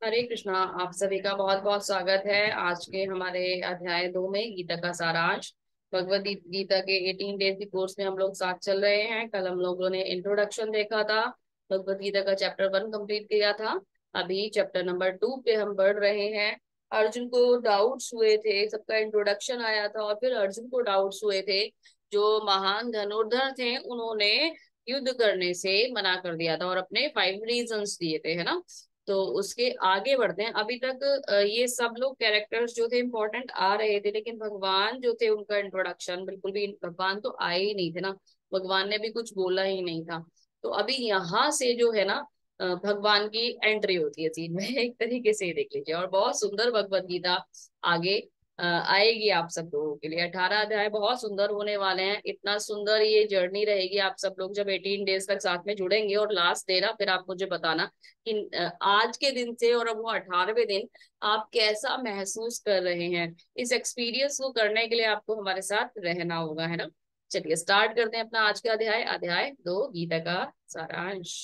हरे कृष्णा। आप सभी का बहुत बहुत स्वागत है आज के हमारे अध्याय 2 में गीता का सारांश। भगवद गीता के 18 डेज की कोर्स में हम लोग साथ चल रहे हैं। कल हम लोगों ने इंट्रोडक्शन देखा था, भगवद गीता का चैप्टर 1 कंप्लीट किया था। अभी चैप्टर नंबर 2 पे हम बढ़ रहे हैं। अर्जुन को डाउट्स हुए थे, सबका इंट्रोडक्शन आया था और फिर अर्जुन को डाउट्स हुए थे। जो महान धनुर्धर थे उन्होंने युद्ध करने से मना कर दिया था और अपने 5 रीजंस दिए थे, है ना। तो उसके आगे बढ़ते हैं। अभी तक ये सब लोग कैरेक्टर्स जो थे इम्पोर्टेंट आ रहे थे, लेकिन भगवान जो थे उनका इंट्रोडक्शन बिल्कुल भी, भगवान तो आए ही नहीं थे ना। भगवान ने भी कुछ बोला ही नहीं था। तो अभी यहाँ से जो है ना, भगवान की एंट्री होती है सीन में एक तरीके से, देख लीजिए। और बहुत सुंदर भगवत गीता आगे आएगी आप सब लोगों के लिए। 18 अध्याय बहुत सुंदर होने वाले हैं। इतना सुंदर ये जर्नी रहेगी। आप सब लोग जब 18 डेज तक साथ में जुड़ेंगे और लास्ट डे ना, फिर आप मुझे बताना कि आज के दिन से और अब वो 18वें दिन आप कैसा महसूस कर रहे हैं। इस एक्सपीरियंस को करने के लिए आपको हमारे साथ रहना होगा, है ना। चलिए स्टार्ट करते हैं अपना आज का अध्याय, अध्याय 2 गीता का सारांश।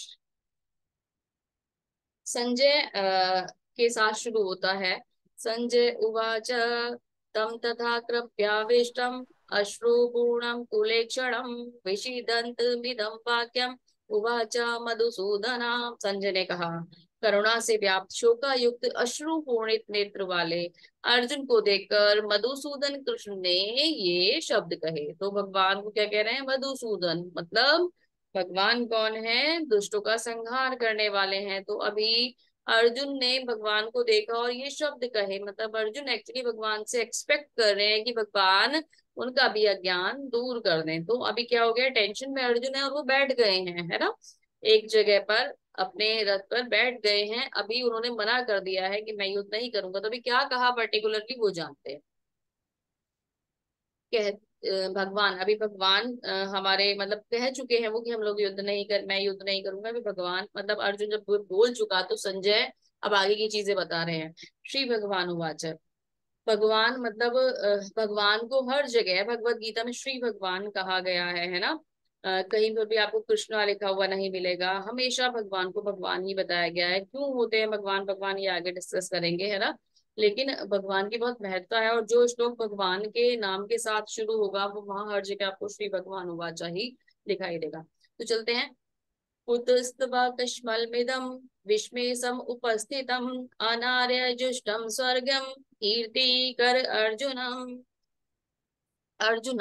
संजय के साथ शुरू होता है। संजय उवाच तम तथा कृप्याविष्टम अश्रुपूर्णम कुलेक्षणम विषीदन्तमिदं वाक्यम उवाच मधुसूदना। संजय ने कहा, करुणा से व्याप्त शोकायुक्त अश्रु पूर्णित नेत्र वाले अर्जुन को देखकर मधुसूदन कृष्ण ने ये शब्द कहे। तो भगवान को क्या कह रहे हैं? मधुसूदन। मतलब भगवान कौन है? दुष्टों का संहार करने वाले हैं। तो अभी अर्जुन ने भगवान को देखा और ये शब्द कहे, मतलब अर्जुन एक्चुअली भगवान से एक्सपेक्ट कर रहे हैं कि भगवान उनका भी अज्ञान दूर कर दें। तो अभी क्या हो गया, टेंशन में अर्जुन है और वो बैठ गए हैं, है ना, एक जगह पर अपने रथ पर बैठ गए हैं। अभी उन्होंने मना कर दिया है कि मैं युद्ध नहीं करूंगा। तो अभी क्या कहा पर्टिकुलरली वो जानते हैं। कह भगवान, अभी भगवान हमारे मतलब कह चुके हैं वो कि हम लोग युद्ध नहीं कर, मैं युद्ध नहीं करूंगा। अभी भगवान मतलब अर्जुन जब बोल चुका तो संजय अब आगे की चीजें बता रहे हैं। श्री भगवान उवाच। भगवान मतलब भगवान को हर जगह भगवत गीता में श्री भगवान कहा गया है ना। कहीं पर भी आपको कृष्णा लिखा हुआ नहीं मिलेगा। हमेशा भगवान को भगवान ही बताया गया है। क्यों होते हैं भगवान भगवान, ये आगे डिस्कस करेंगे, है ना। लेकिन भगवान की बहुत महत्ता है और जो श्लोक भगवान के नाम के साथ शुरू होगा वो वहां हर जगह आपको श्री भगवान उवाचा ही दिखाई देगा। तो चलते हैं। कुतस्तवाकश्मलमिदं विस्मयसम उपस्थितम अनार्यजुष्टम स्वर्गम कीर्तिकर अर्जुनम। अर्जुन।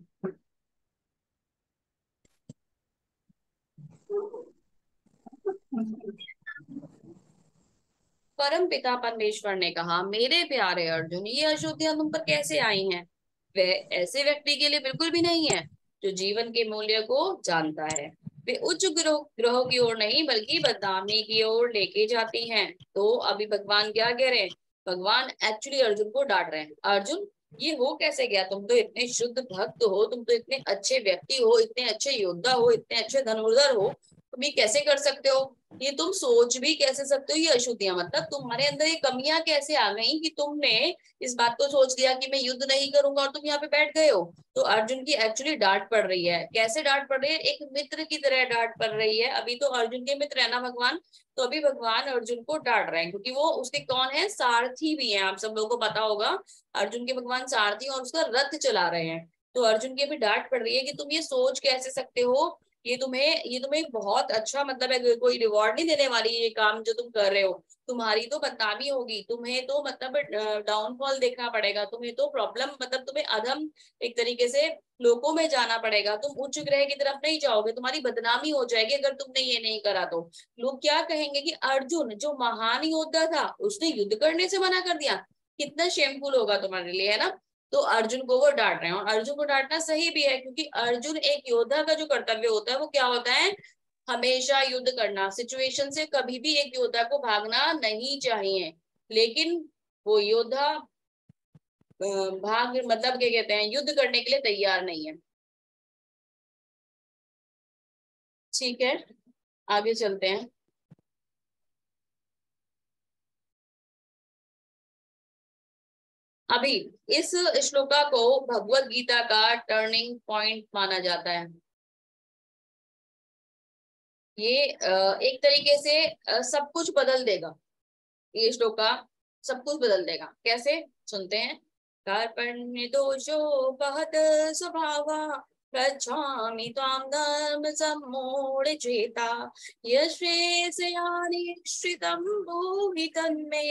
परम पिता परमेश्वर ने कहा, मेरे प्यारे अर्जुन, ये अशुद्धियां तुम पर कैसे आई हैं? वह ऐसे व्यक्ति के लिए बिल्कुल भी नहीं है जो जीवन के मूल्य को जानता है। वे उच्च ग्रह ग्रहों की ओर नहीं बल्कि बदनामी की ओर लेके जाती हैं। तो अभी भगवान क्या कह रहे हैं? भगवान एक्चुअली अर्जुन को डांट रहे हैं। अर्जुन, ये हो कैसे गया? तुम तो इतने शुद्ध भक्त हो, तुम तो इतने अच्छे व्यक्ति हो, इतने अच्छे योद्धा हो, इतने अच्छे धनुर्धर हो, तुम ये कैसे कर सकते हो? ये तुम सोच भी कैसे सकते हो? ये अशुद्धियां, मतलब तुम्हारे अंदर ये कमियां कैसे आ गई कि तुमने इस बात को सोच लिया कि मैं युद्ध नहीं करूंगा और तुम यहाँ पे बैठ गए हो। तो अर्जुन की एक्चुअली डांट पड़ रही है। कैसे डांट पड़ रही है? एक मित्र की तरह डांट पड़ रही है। अभी तो अर्जुन के मित्र है ना भगवान। तो अभी भगवान अर्जुन को डांट रहे हैं क्योंकि वो उसके कौन है? सारथी भी है। आप सब लोगों को पता होगा अर्जुन के भगवान सारथी और उसका रथ चला रहे हैं। तो अर्जुन की अभी डांट पड़ रही है कि तुम ये सोच कैसे सकते हो? ये तुम्हें एक बहुत अच्छा मतलब है, कोई रिवॉर्ड नहीं देने वाली ये काम जो तुम कर रहे हो। तुम्हारी तो बदनामी होगी, तुम्हें तो मतलब डाउनफॉल देखना पड़ेगा, तुम्हें तो प्रॉब्लम मतलब तुम्हें अधम एक तरीके से लोकों में जाना पड़ेगा। तुम उच्च ग्रह की तरफ नहीं जाओगे, तुम्हारी बदनामी हो जाएगी अगर तुमने ये नहीं करा तो। लोग क्या कहेंगे कि अर्जुन जो महान योद्धा था उसने युद्ध करने से मना कर दिया। कितना शेमफुल होगा तुम्हारे लिए, है ना। तो अर्जुन को वो डांट रहे हैं और अर्जुन को डांटना सही भी है क्योंकि अर्जुन एक योद्धा का जो कर्तव्य होता है वो क्या होता है? हमेशा युद्ध करना। सिचुएशन से कभी भी एक योद्धा को भागना नहीं चाहिए। लेकिन वो योद्धा भाग मतलब क्या कहते हैं, युद्ध करने के लिए तैयार नहीं है। ठीक है, आगे चलते हैं। अभी इस श्लोका को भगवत गीता का टर्निंग पॉइंट माना जाता है। ये एक तरीके से सब कुछ बदल देगा। ये श्लोक का सब कुछ बदल देगा। कैसे, सुनते हैं। कार्पण्य दोषो बहत स्वभावा, पृच्छामि त्वां धर्म सम्मूढ़ चेता, यश्रेयसयानिश्चितं ब्रूहि तन्मे,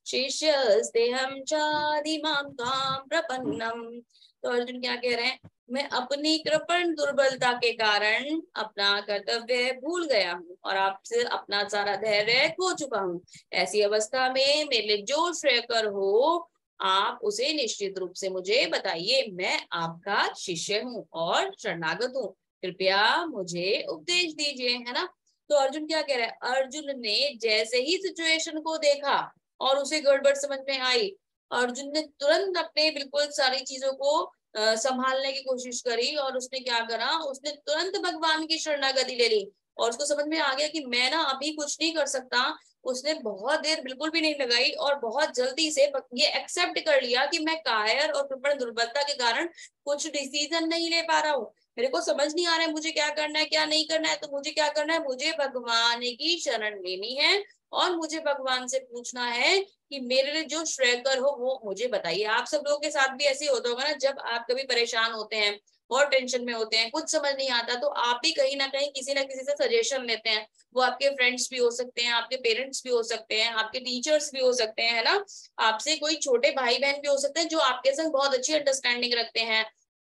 शिष्यस्तेऽहं चादिमां त्वां प्रपन्नम्। तो अर्जुन क्या कह रहे हैं, मैं अपनी कृपण दुर्बलता के कारण अपना कर्तव्य भूल गया हूँ और आपसे अपना सारा धैर्य खो चुका हूँ। ऐसी अवस्था में मेरे लिए जो श्रेयकर हो, आप उसे निश्चित रूप से मुझे बताइए। मैं आपका शिष्य हूँ और शरणागत हूँ, कृपया मुझे उपदेश दीजिए, है ना। तो अर्जुन क्या कह रहा है, अर्जुन ने जैसे ही सिचुएशन को देखा और उसे गड़बड़ समझ में आई, अर्जुन ने तुरंत अपने बिल्कुल सारी चीजों को संभालने की कोशिश करी और उसने क्या करा, उसने तुरंत भगवान की शरणागति ले ली और उसको समझ में आ गया कि मैं ना अभी कुछ नहीं कर सकता। उसने बहुत देर बिल्कुल भी नहीं लगाई और बहुत जल्दी से ये एक्सेप्ट कर लिया कि मैं कायर और कृपण दुर्बलता के कारण कुछ डिसीजन नहीं ले पा रहा हूँ, मेरे को समझ नहीं आ रहा है मुझे क्या करना है क्या नहीं करना है। तो मुझे क्या करना है, मुझे भगवान की शरण लेनी है और मुझे भगवान से पूछना है कि मेरे लिए जो श्रेयकर हो वो मुझे बताइए। आप सब लोगों के साथ भी ऐसे ही होता होगा ना, जब आप कभी परेशान होते हैं, बहुत टेंशन में होते हैं, कुछ समझ नहीं आता, तो आप भी कहीं ना कहीं किसी ना किसी से सजेशन लेते हैं। वो आपके फ्रेंड्स भी हो सकते हैं, आपके पेरेंट्स भी हो सकते हैं, आपके टीचर्स भी हो सकते हैं, है ना। आपसे कोई छोटे भाई बहन भी हो सकते हैं जो आपके संग बहुत अच्छी अंडरस्टैंडिंग रखते हैं।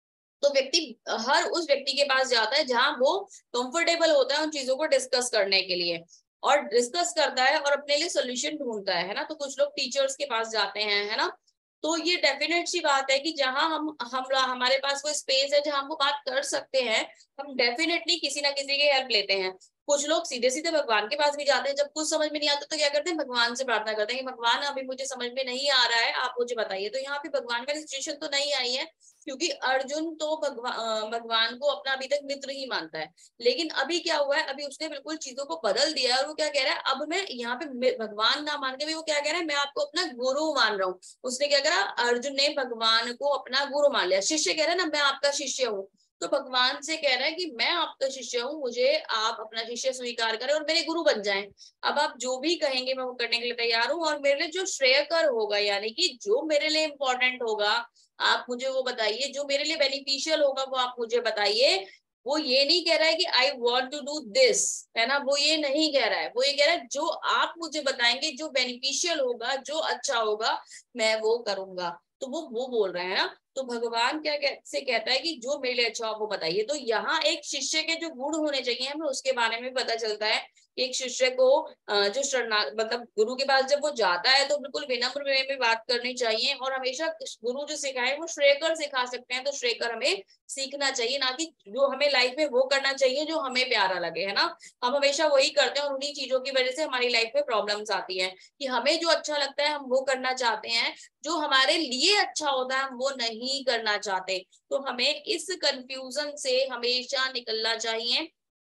तो व्यक्ति हर उस व्यक्ति के पास जाता है जहां वो कंफर्टेबल होता है उन चीजों को डिस्कस करने के लिए, और डिस्कस करता है और अपने लिए सोल्यूशन ढूंढता है ना। तो कुछ लोग टीचर्स के पास जाते हैं, है ना। तो ये डेफिनेट सी बात है कि जहां हम हमारे पास कोई स्पेस है जहां हम वो बात कर सकते हैं, हम डेफिनेटली किसी ना किसी की हेल्प लेते हैं। कुछ लोग सीधे सीधे भगवान के पास भी जाते हैं, जब कुछ समझ में नहीं आता तो क्या करते हैं, भगवान से प्रार्थना करते हैं कि भगवान अभी मुझे समझ में नहीं आ रहा है, आप मुझे बताइए। तो यहाँ पे भगवान वाली सिचुएशन तो नहीं आई है, क्योंकि अर्जुन तो भगवान को अपना अभी तक मित्र ही मानता है। लेकिन अभी क्या हुआ है, अभी उसने बिल्कुल चीजों को बदल दिया है और वो क्या कह रहा है, अब मैं यहाँ पे भगवान ना मान के भी वो क्या कह रहा है, मैं आपको अपना गुरु मान रहा हूँ। उसने क्या करा, अर्जुन ने भगवान को अपना गुरु मान लिया। शिष्य कह रहा है ना, मैं आपका शिष्य हूँ, तो भगवान से कह रहा है कि मैं आपका शिष्य हूँ, मुझे आप अपना शिष्य स्वीकार करें और मेरे गुरु बन जाएं। अब आप जो भी कहेंगे मैं वो करने के लिए तैयार हूँ, और मेरे लिए जो श्रेयकर होगा, यानी कि जो मेरे लिए इंपॉर्टेंट होगा, आप मुझे वो बताइए। जो मेरे लिए बेनिफिशियल होगा वो आप मुझे बताइए। वो ये नहीं कह रहा है कि I want to do this, है ना, वो ये नहीं कह रहा है। वो ये कह रहा है जो आप मुझे बताएंगे, जो बेनिफिशियल होगा, जो अच्छा होगा, मैं वो करूंगा। तो वो बोल रहे हैं ना। तो भगवान से कहता है कि जो मेरे लिए अच्छा हो वो बताइए। तो यहाँ एक शिष्य के जो गुण होने चाहिए हमें उसके बारे में पता चलता है। एक शिष्य को जो शरणा मतलब गुरु के पास जब वो जाता है तो बिल्कुल विनम्र वे में बात करनी चाहिए, और हमेशा गुरु जो सिखाए वो श्रेयकर सिखा सकते हैं, तो श्रेयकर हमें सीखना चाहिए, ना कि जो हमें लाइफ में वो करना चाहिए जो हमें प्यारा लगे, है ना। हम हमेशा वही करते हैं और उन्हीं चीजों की वजह से हमारी लाइफ में प्रॉब्लम्स आती है कि हमें जो अच्छा लगता है हम वो करना चाहते हैं, जो हमारे लिए अच्छा होता है हम वो नहीं करना चाहते। तो हमें इस कंफ्यूजन से हमेशा निकलना चाहिए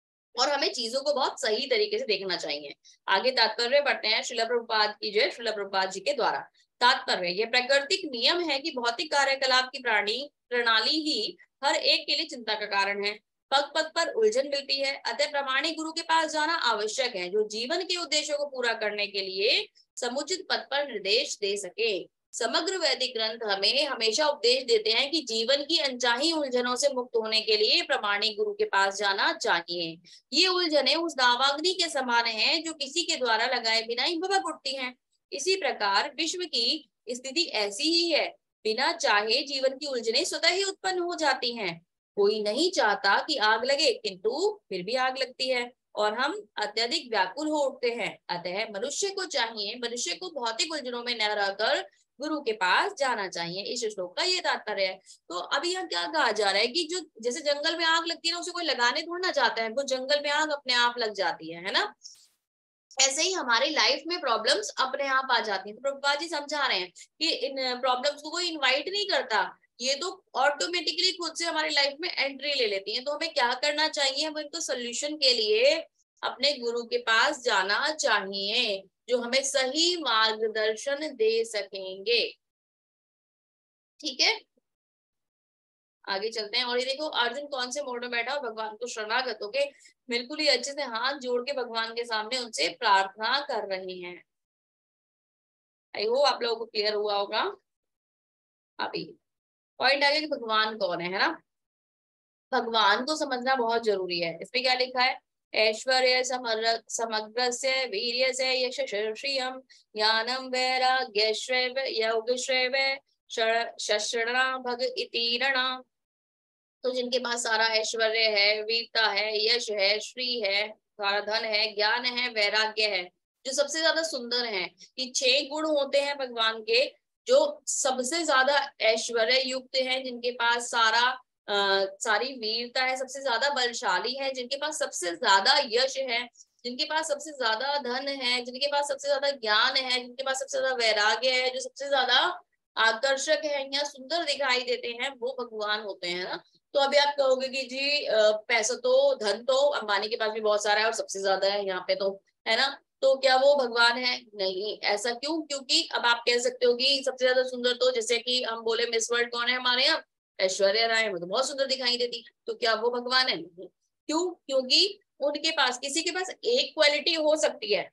और हमें चीजों को बहुत सही तरीके से देखना चाहिए। आगे तात्पर्य पढ़ते हैं श्रील प्रभुपाद की जय, श्रील प्रभुपाद जी के द्वारा। तात्पर्य, ये प्राकृतिक नियम है कि भौतिक कार्यकलाप की प्रणाली ही हर एक के लिए चिंता का कारण है। पग पग पर उलझन मिलती है, अतः प्रामाणिक गुरु के पास जाना आवश्यक है, जो जीवन के उद्देश्यों को पूरा करने के लिए समुचित पथ पर निर्देश दे सके। समग्र वैदिक ग्रंथ हमें हमेशा उपदेश देते हैं कि जीवन की अनचाही उलझनों से मुक्त होने के लिए प्रामाणिक गुरु के पास जाना चाहिए। ये उलझने उस दावाग्नि के समान हैं जो किसी के द्वारा लगाए बिना ही भभक उठती हैं। इसी प्रकार विश्व की स्थिति ऐसी ही है, बिना चाहे जीवन की उलझने स्वतः ही उत्पन्न हो जाती हैं। कोई नहीं चाहता कि आग लगे, किंतु फिर भी आग लगती है और हम अत्यधिक व्याकुल हो उठते हैं। अतः मनुष्य को भौतिक उलझनों में न रहकर गुरु के पास जाना चाहिए। इस श्लोक का ये तात्पर्य है। तो अभी यहाँ क्या कहा जा रहा है कि जो जैसे जंगल में आग लगती है ना, उसे कोई लगाने थोड़ा ना चाहता है, वो जंगल में आग अपने आप लग जाती है ना। ऐसे ही हमारी लाइफ में प्रॉब्लम्स अपने आप आ जाती हैं। तो प्रभुपाद जी समझा रहे हैं कि इन प्रॉब्लम्स को कोई इनवाइट नहीं करता, ये तो ऑटोमेटिकली खुद से हमारी लाइफ में एंट्री ले लेती हैं। तो हमें क्या करना चाहिए, हमें इनको सोल्यूशन के लिए अपने गुरु के पास जाना चाहिए, जो हमें सही मार्गदर्शन दे सकेंगे। ठीक है, आगे चलते हैं। और ये देखो अर्जुन कौन से मोड में बैठा और भगवान को शरणागत होके बिल्कुल ही अच्छे से हाथ जोड़ के भगवान के सामने उनसे प्रार्थना कर रहे हैं। आई होप आप लोगों को क्लियर हुआ होगा। अभी पॉइंट आ गया कि भगवान कौन है ना। भगवान को समझना बहुत जरूरी है। इसमें क्या लिखा है, ऐश्वर्य समग्र से वीर्य से यश श्रियम ज्ञानम वैराग्य श्रेव योग श्रेव शरणा भग इतीरणा। तो जिनके पास सारा ऐश्वर्य है, वीरता है, यश है, श्री है, सारा धन है, ज्ञान है, वैराग्य है, जो सबसे ज्यादा सुंदर है। ये 6 गुण होते हैं भगवान के, जो सबसे ज्यादा ऐश्वर्य युक्त है, जिनके पास सारी वीरता है, सबसे ज्यादा बलशाली है, जिनके पास सबसे ज्यादा यश है, जिनके पास सबसे ज्यादा धन है, जिनके पास सबसे ज्यादा ज्ञान है, जिनके पास सबसे ज्यादा वैराग्य है, जो सबसे ज्यादा आकर्षक है या सुंदर दिखाई देते हैं, वो भगवान होते हैं ना। तो अभी आप कहोगे कि जी पैसा तो, धन तो अंबानी के पास भी बहुत सारा है और सबसे ज्यादा है यहाँ पे तो, है ना। तो क्या वो भगवान है? नहीं। ऐसा क्यों? क्योंकि अब आप कह सकते हो कि सबसे ज्यादा सुंदर तो, जैसे कि हम बोले मिस वर्ल्ड कौन है हमारे यहाँ, ऐश्वर्या राय, वो तो बहुत सुंदर दिखाई देती है, तो क्या वो भगवान है? नहीं। क्यों? क्योंकि उनके पास, किसी के पास एक क्वालिटी हो सकती है,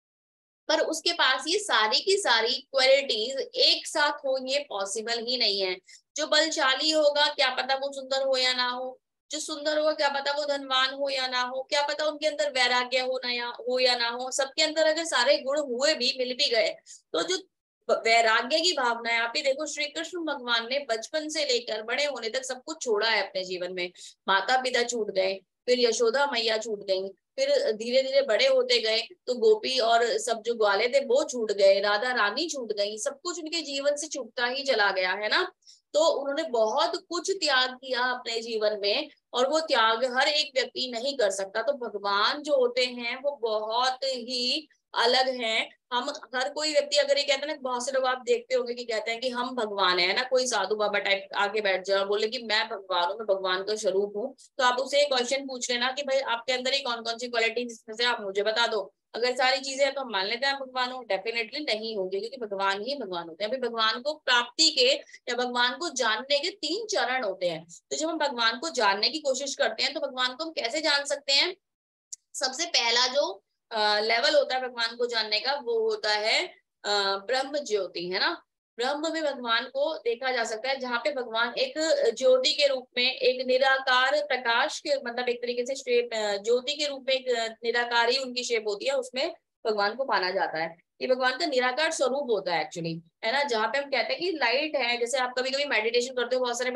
पर उसके पास ये सारी की सारी क्वालिटीज एक साथ हो, ये पॉसिबल ही नहीं है। जो बलशाली होगा, क्या पता वो सुंदर हो या ना हो। जो सुंदर होगा, क्या पता वो धनवान हो या ना हो। क्या पता उनके अंदर वैराग्य हो या ना हो। सबके अंदर अगर सारे गुण हुए भी, मिल भी गए, तो जो वैराग्य की भावना है, आप ही देखो श्री कृष्ण भगवान ने बचपन से लेकर बड़े होने तक सब कुछ छोड़ा है अपने जीवन में। माता पिता छूट गए, फिर यशोदा मैया छूट गई, फिर धीरे धीरे बड़े होते गए तो गोपी और सब जो ग्वाले थे वो छूट गए, राधा रानी छूट गई, सब कुछ उनके जीवन से छूटता ही चला गया, है ना। तो उन्होंने बहुत कुछ त्याग किया अपने जीवन में, और वो त्याग हर एक व्यक्ति नहीं कर सकता। तो भगवान जो होते हैं वो बहुत ही अलग हैं। हम हर कोई व्यक्ति अगर ये कहते हैं ना, बहुत से लोग आप देखते होंगे कि कहते हैं कि हम भगवान है ना, कोई साधु बाबा टाइप आके बैठ जाए और बोले कि मैं भगवान हूँ, मैं भगवान का स्वरूप हूँ, तो आप उसे क्वेश्चन पूछ लेना कि भाई आपके अंदर ही कौन कौन सी क्वालिटी, जिसमें से आप मुझे बता दो। अगर सारी चीजें हैं तो हम मान लेते हैं आप भगवान हो? डेफिनेटली नहीं होंगे, क्योंकि भगवान ही भगवान होते हैं। अभी भगवान को प्राप्ति के या भगवान को जानने के 3 चरण होते हैं। तो जब हम भगवान को जानने की कोशिश करते हैं, तो भगवान को हम कैसे जान सकते हैं? सबसे पहला जो लेवल होता है भगवान को जानने का, वो होता है ब्रह्म ज्योति, है ना। ब्रह्म में भगवान को देखा जा सकता है, जहाँ पे भगवान एक ज्योति के रूप में, एक निराकार प्रकाश के, मतलब एक तरीके से शेप, ज्योति के रूप में एक निराकार ही उनकी शेप होती है, उसमें भगवान को माना जाता है। ये भगवान का निराकार स्वरूप होता है एक्चुअली, है ना। जहाँ पे हम कहते हैं कि लाइट है, जैसे आप कभी कभी मेडिटेशन करते हो, बहुत सारे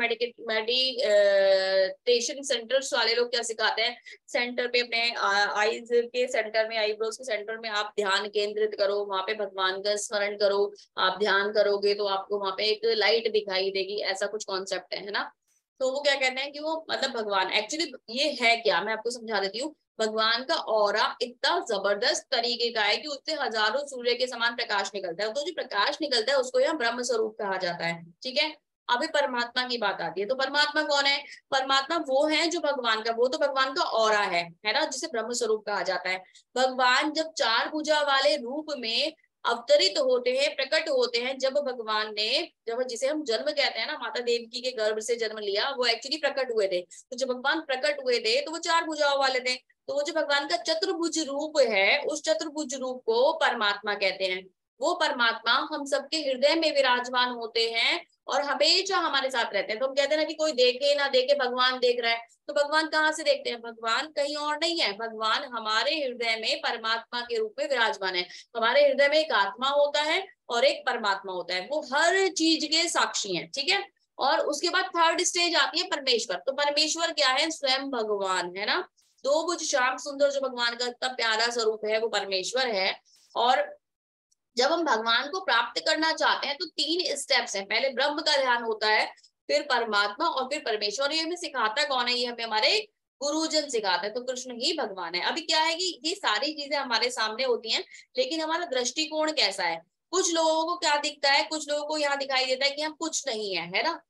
मेडिटेशन सेंटर्स वाले लोग क्या सिखाते हैं, सेंटर पे अपने आईज के सेंटर में, आईब्रोज के सेंटर में आप ध्यान केंद्रित करो, वहां पे भगवान का स्मरण करो। आप ध्यान करोगे तो आपको वहां पे एक लाइट दिखाई देगी, ऐसा कुछ कॉन्सेप्ट है ना। तो वो क्या कहते हैं कि वो मतलब भगवान एक्चुअली ये है क्या, मैं आपको समझा देती हूँ। भगवान का ऑरा इतना जबरदस्त तरीके का है कि उससे हजारों सूर्य के समान प्रकाश निकलता है। तो जो प्रकाश निकलता है उसको यहाँ ब्रह्म स्वरूप कहा जाता है, ठीक है। अभी परमात्मा की बात आती है, तो परमात्मा कौन है? परमात्मा वो है जो भगवान का, वो तो भगवान का ऑरा है ना, जिसे ब्रह्म स्वरूप कहा जाता है। भगवान जब 4 भुजा वाले रूप में अवतरित होते हैं, प्रकट होते हैं, जब भगवान ने, जब जिसे हम जन्म कहते हैं ना, माता देवकी के गर्भ से जन्म लिया, वो एक्चुअली प्रकट हुए थे। तो जब भगवान प्रकट हुए थे तो वो 4 भुजाओं वाले थे। तो वो जो भगवान का चतुर्भुज रूप है, उस चतुर्भुज रूप को परमात्मा कहते हैं। वो परमात्मा हम सबके हृदय में विराजमान होते हैं और हमेशा हमारे साथ रहते हैं। तो हम कहते हैं ना कि कोई देखे ना देखे भगवान देख रहा है, तो भगवान कहाँ से देखते हैं? भगवान कहीं और नहीं है, भगवान हमारे हृदय में परमात्मा के रूप में विराजमान है। हमारे हृदय में एक आत्मा होता है और एक परमात्मा होता है, वो हर चीज के साक्षी हैं, ठीक है। और उसके बाद थर्ड स्टेज आती है परमेश्वर। तो परमेश्वर क्या है? स्वयं भगवान, है ना। 2 भुज श्याम सुंदर जो भगवान का इतना प्यारा स्वरूप है, वो परमेश्वर है। और जब हम भगवान को प्राप्त करना चाहते हैं तो 3 स्टेप्स हैं। पहले ब्रह्म का ध्यान होता है, फिर परमात्मा और फिर परमेश्वर। ये हमें सिखाता कौन है? ये हमें हमारे गुरुजन सिखाते हैं। तो कृष्ण ही भगवान है। अभी क्या है कि ये सारी चीजें हमारे सामने होती हैं, लेकिन हमारा दृष्टिकोण कैसा है? कुछ लोगों को क्या दिखता है? कुछ लोगों को यहाँ दिखाई देता है कि हम कुछ नहीं है ना।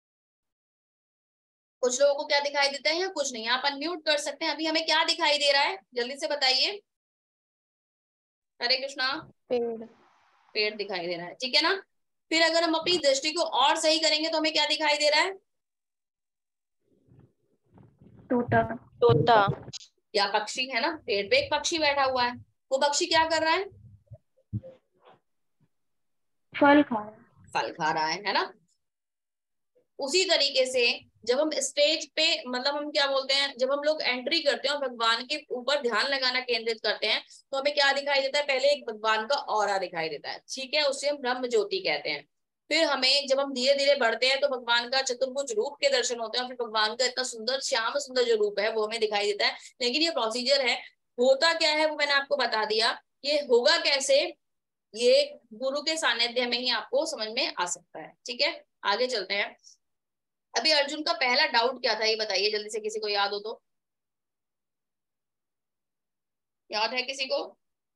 कुछ लोगों को क्या दिखाई देता है? यहाँ कुछ नहीं। आप अनम्यूट कर सकते हैं। अभी हमें क्या दिखाई दे रहा है, जल्दी से बताइए। हरे कृष्णा। पेड़। पेड़ दिखाई दे रहा है, ठीक है ना। फिर अगर हम अपनी दृष्टि को और सही करेंगे तो हमें क्या दिखाई दे रहा है? तोता। तोता। या पक्षी, है ना। पेड़ पे एक पक्षी बैठा हुआ है। वो पक्षी क्या कर रहा है? फल खा रहा है। फल खा रहा है ना। उसी तरीके से जब हम स्टेज पे, मतलब हम क्या बोलते हैं, जब हम लोग एंट्री करते हैं और भगवान के ऊपर ध्यान लगाना केंद्रित करते हैं, तो हमें क्या दिखाई देता है, पहले एक भगवान का ऑरा दिखाई देता है, ठीक है, उसे हम ब्रह्म ज्योति कहते हैं। फिर हमें जब हम धीरे धीरे बढ़ते हैं तो भगवान का चतुर्भुज रूप के दर्शन होते हैं, और फिर भगवान का इतना सुंदर श्याम सुंदर जो रूप है वो हमें दिखाई देता है। लेकिन ये प्रोसीजर है, होता क्या है वो मैंने आपको बता दिया। ये होगा कैसे, ये गुरु के सानिध्य में ही आपको समझ में आ सकता है। ठीक है, आगे चलते हैं। अभी अर्जुन का पहला डाउट क्या था, ये बताइए जल्दी से, किसी को याद हो तो। याद है किसी को?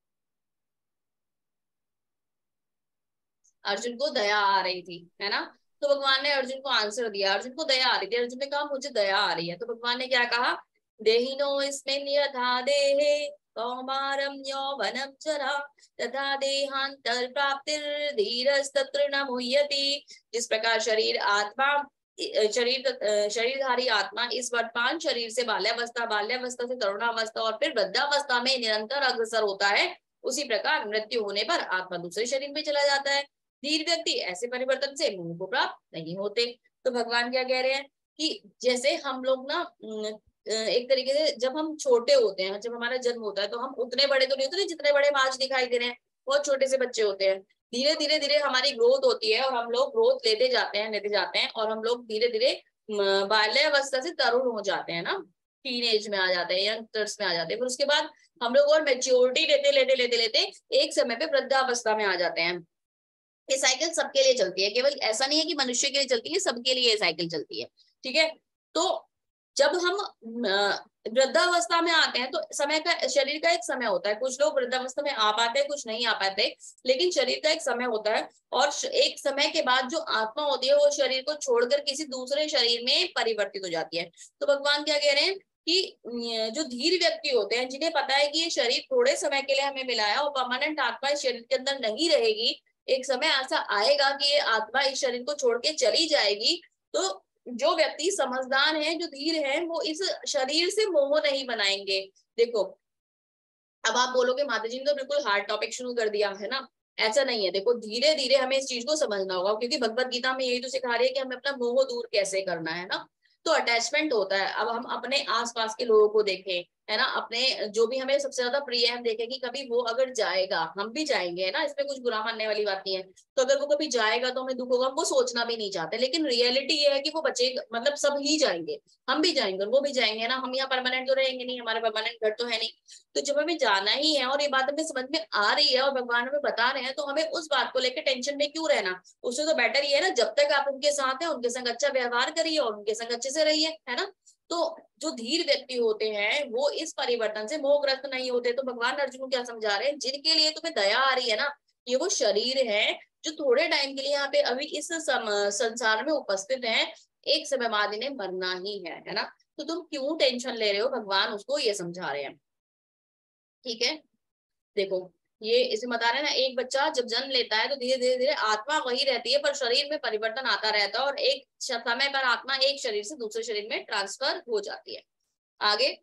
अर्जुन को दया आ रही थी, है ना। तो भगवान ने अर्जुन को आंसर दिया, अर्जुन को दया आ रही थी, अर्जुन ने कहा मुझे दया आ रही है, तो भगवान ने क्या कहा, देहिनो इसमें यथा देहे कौमारम यौवनम जरा तथा देहांतर प्राप्तिर धीरस्तत्र न मुह्यति। जिस प्रकार शरीर आत्मा शरीरधारी आत्मा इस वर्तमान शरीर से बाल्यावस्था, बाल्यावस्था से तरुणावस्था और फिर वृद्धावस्था में निरंतर अग्रसर होता है, उसी प्रकार मृत्यु होने पर आत्मा दूसरे शरीर में चला जाता है। धीर व्यक्ति ऐसे परिवर्तन से मोह को प्राप्त नहीं होते। तो भगवान क्या कह रहे हैं कि जैसे हम लोग ना एक तरीके से जब हम छोटे होते हैं, जब हमारा जन्म होता है, तो हम उतने बड़े तो नहीं होते जितने बड़े हम आज दिखाई दे रहे हैं, बहुत छोटे से बच्चे होते हैं। धीरे धीरे धीरे हमारी ग्रोथ होती है और हम लोग ग्रोथ लेते जाते हैं और हम लोग धीरे धीरे बाल्यावस्था से तरुण हो जाते हैं ना, टीनेज में आ जाते हैं, यंगस्टर्स में आ जाते हैं। फिर उसके बाद हम लोग और मेच्योरिटी लेते लेते लेते लेते एक समय पे वृद्धावस्था में आ जाते हैं। ये साइकिल सबके लिए चलती है, केवल ऐसा नहीं है कि मनुष्य के लिए चलती है, सबके लिए ये साइकिल चलती है। ठीक है, तो जब हम वृद्धावस्था में आते हैं तो समय का, शरीर का एक समय होता है, कुछ लोग वृद्धावस्था में आ पाते हैं, कुछ नहीं आ पाते, लेकिन शरीर का एक समय होता है। और एक समय के बाद जो आत्मा होती है वो शरीर को छोड़कर किसी दूसरे शरीर में परिवर्तित हो जाती है। तो भगवान क्या कह रहे हैं कि जो धीर व्यक्ति होते हैं, जिन्हें पता है कि ये शरीर थोड़े समय के लिए हमें मिला है और परमानेंट आत्मा इस शरीर के अंदर नहीं रहेगी, एक समय ऐसा आएगा कि ये आत्मा इस शरीर को छोड़ के चली जाएगी, तो जो व्यक्ति समझदार है, जो धीर है, वो इस शरीर से मोह नहीं बनाएंगे। देखो, अब आप बोलोगे माता जी ने तो बिल्कुल हार्ड टॉपिक शुरू कर दिया है ना, ऐसा नहीं है। देखो, धीरे धीरे हमें इस चीज को समझना होगा, क्योंकि भगवत गीता में यही तो सिखा रही है कि हमें अपना मोह दूर कैसे करना है ना। तो अटैचमेंट होता है, अब हम अपने आसपास के लोगों को देखें, है ना, अपने जो भी हमें सबसे ज्यादा प्रिय है, हम देखें कि कभी वो अगर जाएगा, हम भी जाएंगे, है ना, इसमें कुछ बुरा मानने वाली बात नहीं है। तो अगर वो कभी जाएगा तो हमें दुख होगा, हम वो सोचना भी नहीं चाहते, लेकिन रियलिटी ये है कि वो बचे, मतलब सब ही जाएंगे, हम भी जाएंगे और वो भी जाएंगे, है ना। हम यहाँ परमानेंट तो रहेंगे नहीं, हमारा परमानेंट घर तो है नहीं। तो जब हमें जाना ही है और ये बात हमें समझ में आ रही है और भगवान हमें बता रहे हैं, तो हमें उस बात को लेकर टेंशन में क्यों रहना। उससे तो बेटर ये है ना, जब तक आप उनके साथ हैं उनके संग अच्छा व्यवहार करिए और उनके संग अच्छे से रहिए, है ना। तो जो धीर व्यक्ति होते हैं वो इस परिवर्तन से मोहग्रस्त नहीं होते। तो भगवान अर्जुन को क्या समझा रहे हैं, जिनके लिए तुम्हें दया आ रही है ना, ये वो शरीर है जो थोड़े टाइम के लिए यहाँ पे अभी इस संसार में उपस्थित है, एक समय बाद इन्हें मरना ही है ना। तो तुम क्यों टेंशन ले रहे हो, भगवान उसको ये समझा रहे हैं। ठीक है, देखो, ये इसमें बता रहे हैं ना, एक बच्चा जब जन्म लेता है तो धीरे धीरे धीरे आत्मा वही रहती है पर शरीर में परिवर्तन आता रहता है, और एक समय पर आत्मा एक शरीर से दूसरे शरीर में ट्रांसफर हो जाती है। आगे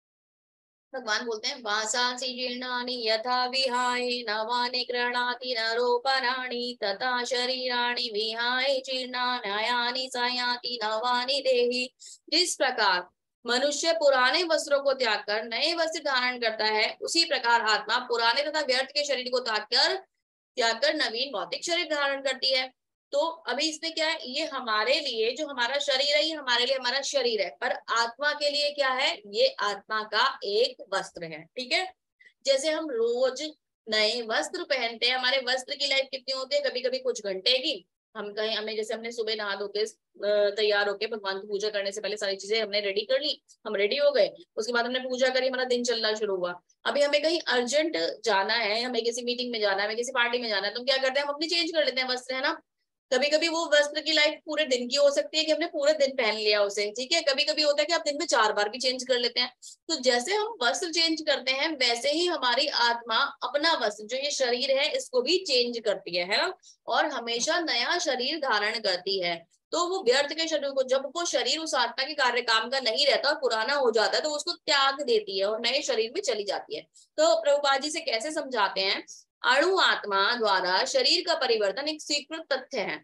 भगवान बोलते हैं, वासांसि जीर्णानि यथा विहाय नवानि गृह्णाति नरोपराणि तथा शरीराणि विहाय जीर्णानि संयाति नवानि देहि। जिस प्रकार मनुष्य पुराने वस्त्रों को त्याग कर नए वस्त्र धारण करता है, उसी प्रकार आत्मा पुराने तथा व्यर्थ के शरीर को त्याग कर नवीन भौतिक शरीर धारण करती है। तो अभी इसमें क्या है, ये हमारे लिए जो हमारा शरीर है, ये हमारे लिए हमारा शरीर है, पर आत्मा के लिए क्या है, ये आत्मा का एक वस्त्र है। ठीक है, जैसे हम रोज नए वस्त्र पहनते हैं, हमारे वस्त्र की लाइफ कितनी होती है, कभी कभी कुछ घंटे की, हम कहीं, हमें जैसे हमने सुबह नहा धो के तैयार होके भगवान की पूजा करने से पहले सारी चीजें हमने रेडी कर ली, हम रेडी हो गए, उसके बाद हमने पूजा करी, हमारा दिन चलना शुरू हुआ। अभी हमें कहीं अर्जेंट जाना है, हमें किसी मीटिंग में जाना है, हमें किसी पार्टी में जाना है, तो हम क्या करते हैं, हम अपनी चेंज कर लेते हैं वस्त्र, है ना। कभी कभी वो वस्त्र की लाइफ पूरे दिन की हो सकती है कि हमने पूरे दिन पहन लिया उसे, ठीक है। कभी कभी होता है कि आप दिन में 4 बार भी चेंज कर लेते हैं। तो जैसे हम वस्त्र चेंज करते हैं, वैसे ही हमारी आत्मा अपना वस्त्र, जो ये शरीर है, इसको भी चेंज करती है ना, और हमेशा नया शरीर धारण करती है। तो वो व्यर्थ के शरीर को, जब वो शरीर उस आत्मा के कार्य काम का नहीं रहता और पुराना हो जाता है, तो उसको त्याग देती है और नए शरीर में चली जाती है। तो प्रभुपाद जी से कैसे समझाते हैं अणु आत्मा द्वारा शरीर का परिवर्तन एक स्वीकृत तथ्य है।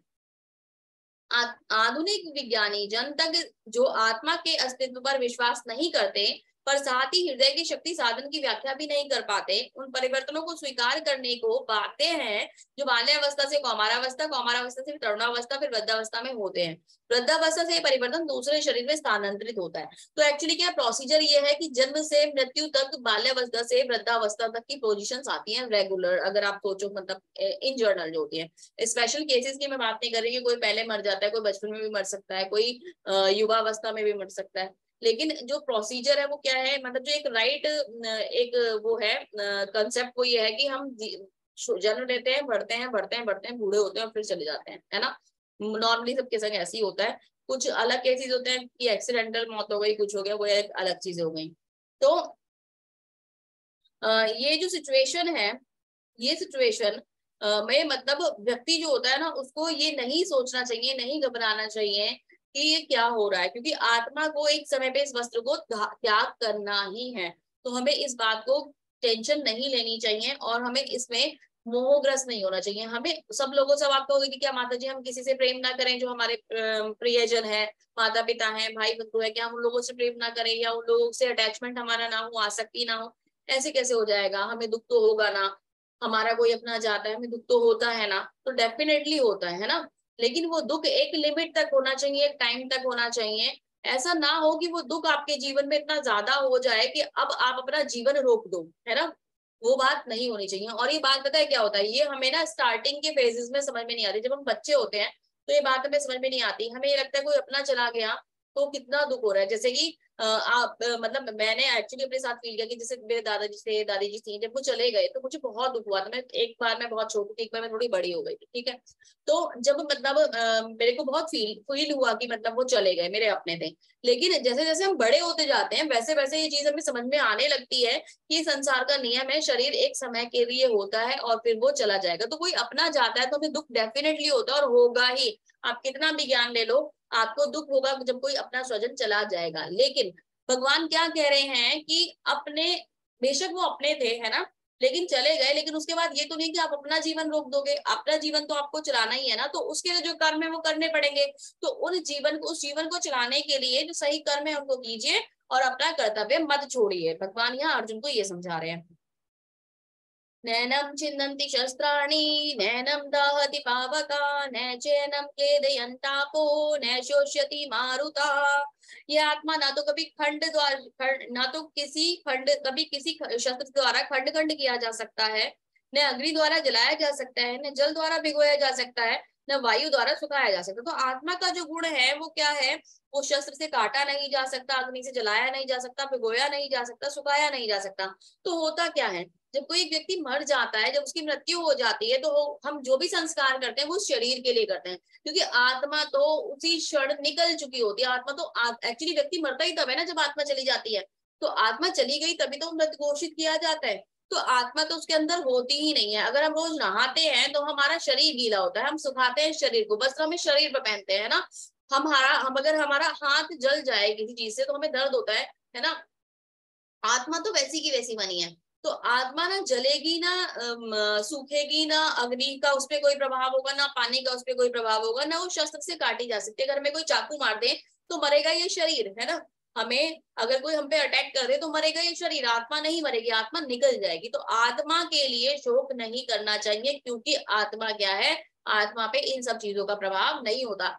आधुनिक विज्ञानी जन तक जो आत्मा के अस्तित्व पर विश्वास नहीं करते, पर साथ ही हृदय की शक्ति साधन की व्याख्या भी नहीं कर पाते, उन परिवर्तनों को स्वीकार करने को बाध्य हैं जो बाल्यावस्था से कौमारावस्था, कौमारावस्था से तरुणावस्था, फिर वृद्धावस्था में होते हैं। वृद्धावस्था से परिवर्तन दूसरे शरीर में स्थानांतरित होता है। तो एक्चुअली क्या प्रोसीजर ये है कि जन्म से मृत्यु तक, बाल्यावस्था से वृद्धावस्था तक की पोजीशंस आती हैं रेगुलर, अगर आप सोचो, मतलब इन जनरल जो होती है। स्पेशल केसेस की मैं बात नहीं कर रही हूँ, कोई पहले मर जाता है, कोई बचपन में भी मर सकता है, कोई युवावस्था में भी मर सकता है। लेकिन जो प्रोसीजर है वो क्या है, मतलब जो एक राइट एक वो है कंसेप्ट, वो ये है कि हम जन्म लेते हैं, बढ़ते हैं बढ़ते हैं बढ़ते हैं, बूढ़े होते हैं और फिर चले जाते हैं, है ना। नॉर्मली सबके संग ऐसे ही होता है। कुछ अलग केसेस होते हैं कि एक्सीडेंटल मौत हो गई, कुछ हो गया, वो एक अलग चीजें हो गई। तो ये जो सिचुएशन है, ये सिचुएशन में मतलब व्यक्ति जो होता है ना, उसको ये नहीं सोचना चाहिए, नहीं घबराना चाहिए कि ये क्या हो रहा है, क्योंकि आत्मा को एक समय पे इस वस्त्र को त्याग करना ही है। तो हमें इस बात को टेंशन नहीं लेनी चाहिए और हमें इसमें मोहग्रस्त नहीं होना चाहिए। हमें सब लोगों से आप कहोगे कि क्या माता जी हम किसी से प्रेम ना करें जो हमारे प्रियजन है, माता पिता है, भाई बंधु है, क्या हम उन लोगों से प्रेम ना करें या उन लोगों से अटैचमेंट हमारा ना हो, आसक्ति ना हो? ऐसे कैसे हो जाएगा? हमें दुख तो होगा ना, हमारा कोई अपना जाता है, हमें दुख तो होता है ना, तो डेफिनेटली होता है ना। लेकिन वो दुख एक लिमिट तक होना चाहिए, एक टाइम तक होना चाहिए। ऐसा ना हो कि वो दुख आपके जीवन में इतना ज्यादा हो जाए कि अब आप अपना जीवन रोक दो, है ना। वो बात नहीं होनी चाहिए। और ये बात पता है क्या होता है, ये हमें ना स्टार्टिंग के फेजेस में समझ में नहीं आती, जब हम बच्चे होते हैं तो ये बात हमें समझ में नहीं आती। हमें ये लगता है कोई अपना चला गया तो कितना दुख हो रहा है। जैसे कि मतलब मैंने एक्चुअली अपने साथ फील किया कि जैसे मेरे दादाजी थे, दादी जी थी, जब वो चले गए तो मुझे बहुत दुख हुआ था। मैं एक बार मैं बहुत छोटी थी, एक बार मैं थोड़ी बड़ी हो गई थी, ठीक है। तो जब मतलब मेरे को बहुत फील फील हुआ कि मतलब वो चले गए, मेरे अपने थे। लेकिन जैसे जैसे हम बड़े होते जाते हैं वैसे वैसे ये चीज हमें समझ में आने लगती है कि संसार का नियम है, शरीर एक समय के लिए होता है और फिर वो चला जाएगा। तो कोई अपना जाता है तो हमें दुख डेफिनेटली होता है और होगा ही। आप कितना भी ज्ञान ले लो, आपको दुख होगा जब कोई अपना स्वजन चला जाएगा। लेकिन भगवान क्या कह रहे हैं कि अपने, बेशक वो अपने थे, है ना, लेकिन चले गए, लेकिन उसके बाद ये तो नहीं कि आप अपना जीवन रोक दोगे। अपना जीवन तो आपको चलाना ही है ना, तो उसके लिए जो कर्म है वो करने पड़ेंगे। तो उस जीवन को चलाने के लिए जो सही कर्म है उनको कीजिए और अपना कर्तव्य मत छोड़िए। भगवान यहाँ अर्जुन को ये समझा रहे हैं। नैनं छिन्दन्ति शस्त्राणि नैनं दाहति पावका न चैनं क्लेदयन्तापो न शोष्यति मारुतः। ये आत्मा ना तो कभी खंड द्वारा, ना तो किसी खंड, कभी किसी शस्त्र द्वारा खंड खंड किया जा सकता है, न अग्नि द्वारा जलाया जा सकता है, न जल द्वारा भिगोया जा सकता है, न वायु द्वारा सुखाया जा सकता। तो आत्मा का जो गुण है वो क्या है? वो शस्त्र से काटा नहीं जा सकता, अग्नि से जलाया नहीं जा सकता, भिगोया नहीं जा सकता, सुखाया नहीं जा सकता। तो होता क्या है, जब कोई व्यक्ति मर जाता है, जब उसकी मृत्यु हो जाती है, तो हम जो भी संस्कार करते हैं वो शरीर के लिए करते हैं, क्योंकि आत्मा तो उसी क्षण निकल चुकी होती है। आत्मा तो एक्चुअली व्यक्ति मरता ही तब है ना जब आत्मा चली जाती है। तो आत्मा चली गई तभी तो मृत घोषित किया जाता है। तो आत्मा तो उसके अंदर होती ही नहीं है। अगर हम रोज नहाते हैं तो हमारा शरीर गीला होता है, हम सुखाते हैं शरीर को, वस्त्र हमें शरीर पर पहनते हैं ना। हम अगर हमारा हाथ जल जाए किसी चीज से तो हमें दर्द होता है ना। आत्मा तो वैसी की वैसी बनी है। तो आत्मा ना जलेगी ना, सूखेगी ना, अग्नि का उस पर कोई प्रभाव होगा ना, पानी का उस पर कोई प्रभाव होगा ना, वो शस्त्र से काटी जा सकती है। अगर हमें कोई चाकू मार दे तो मरेगा ये शरीर, है ना। हमें अगर कोई हम पे अटैक कर दे तो मरेगा ये शरीर, आत्मा नहीं मरेगी, आत्मा निकल जाएगी। तो आत्मा के लिए शोक नहीं करना चाहिए, क्योंकि आत्मा क्या है, आत्मा पे इन सब चीजों का प्रभाव नहीं होता।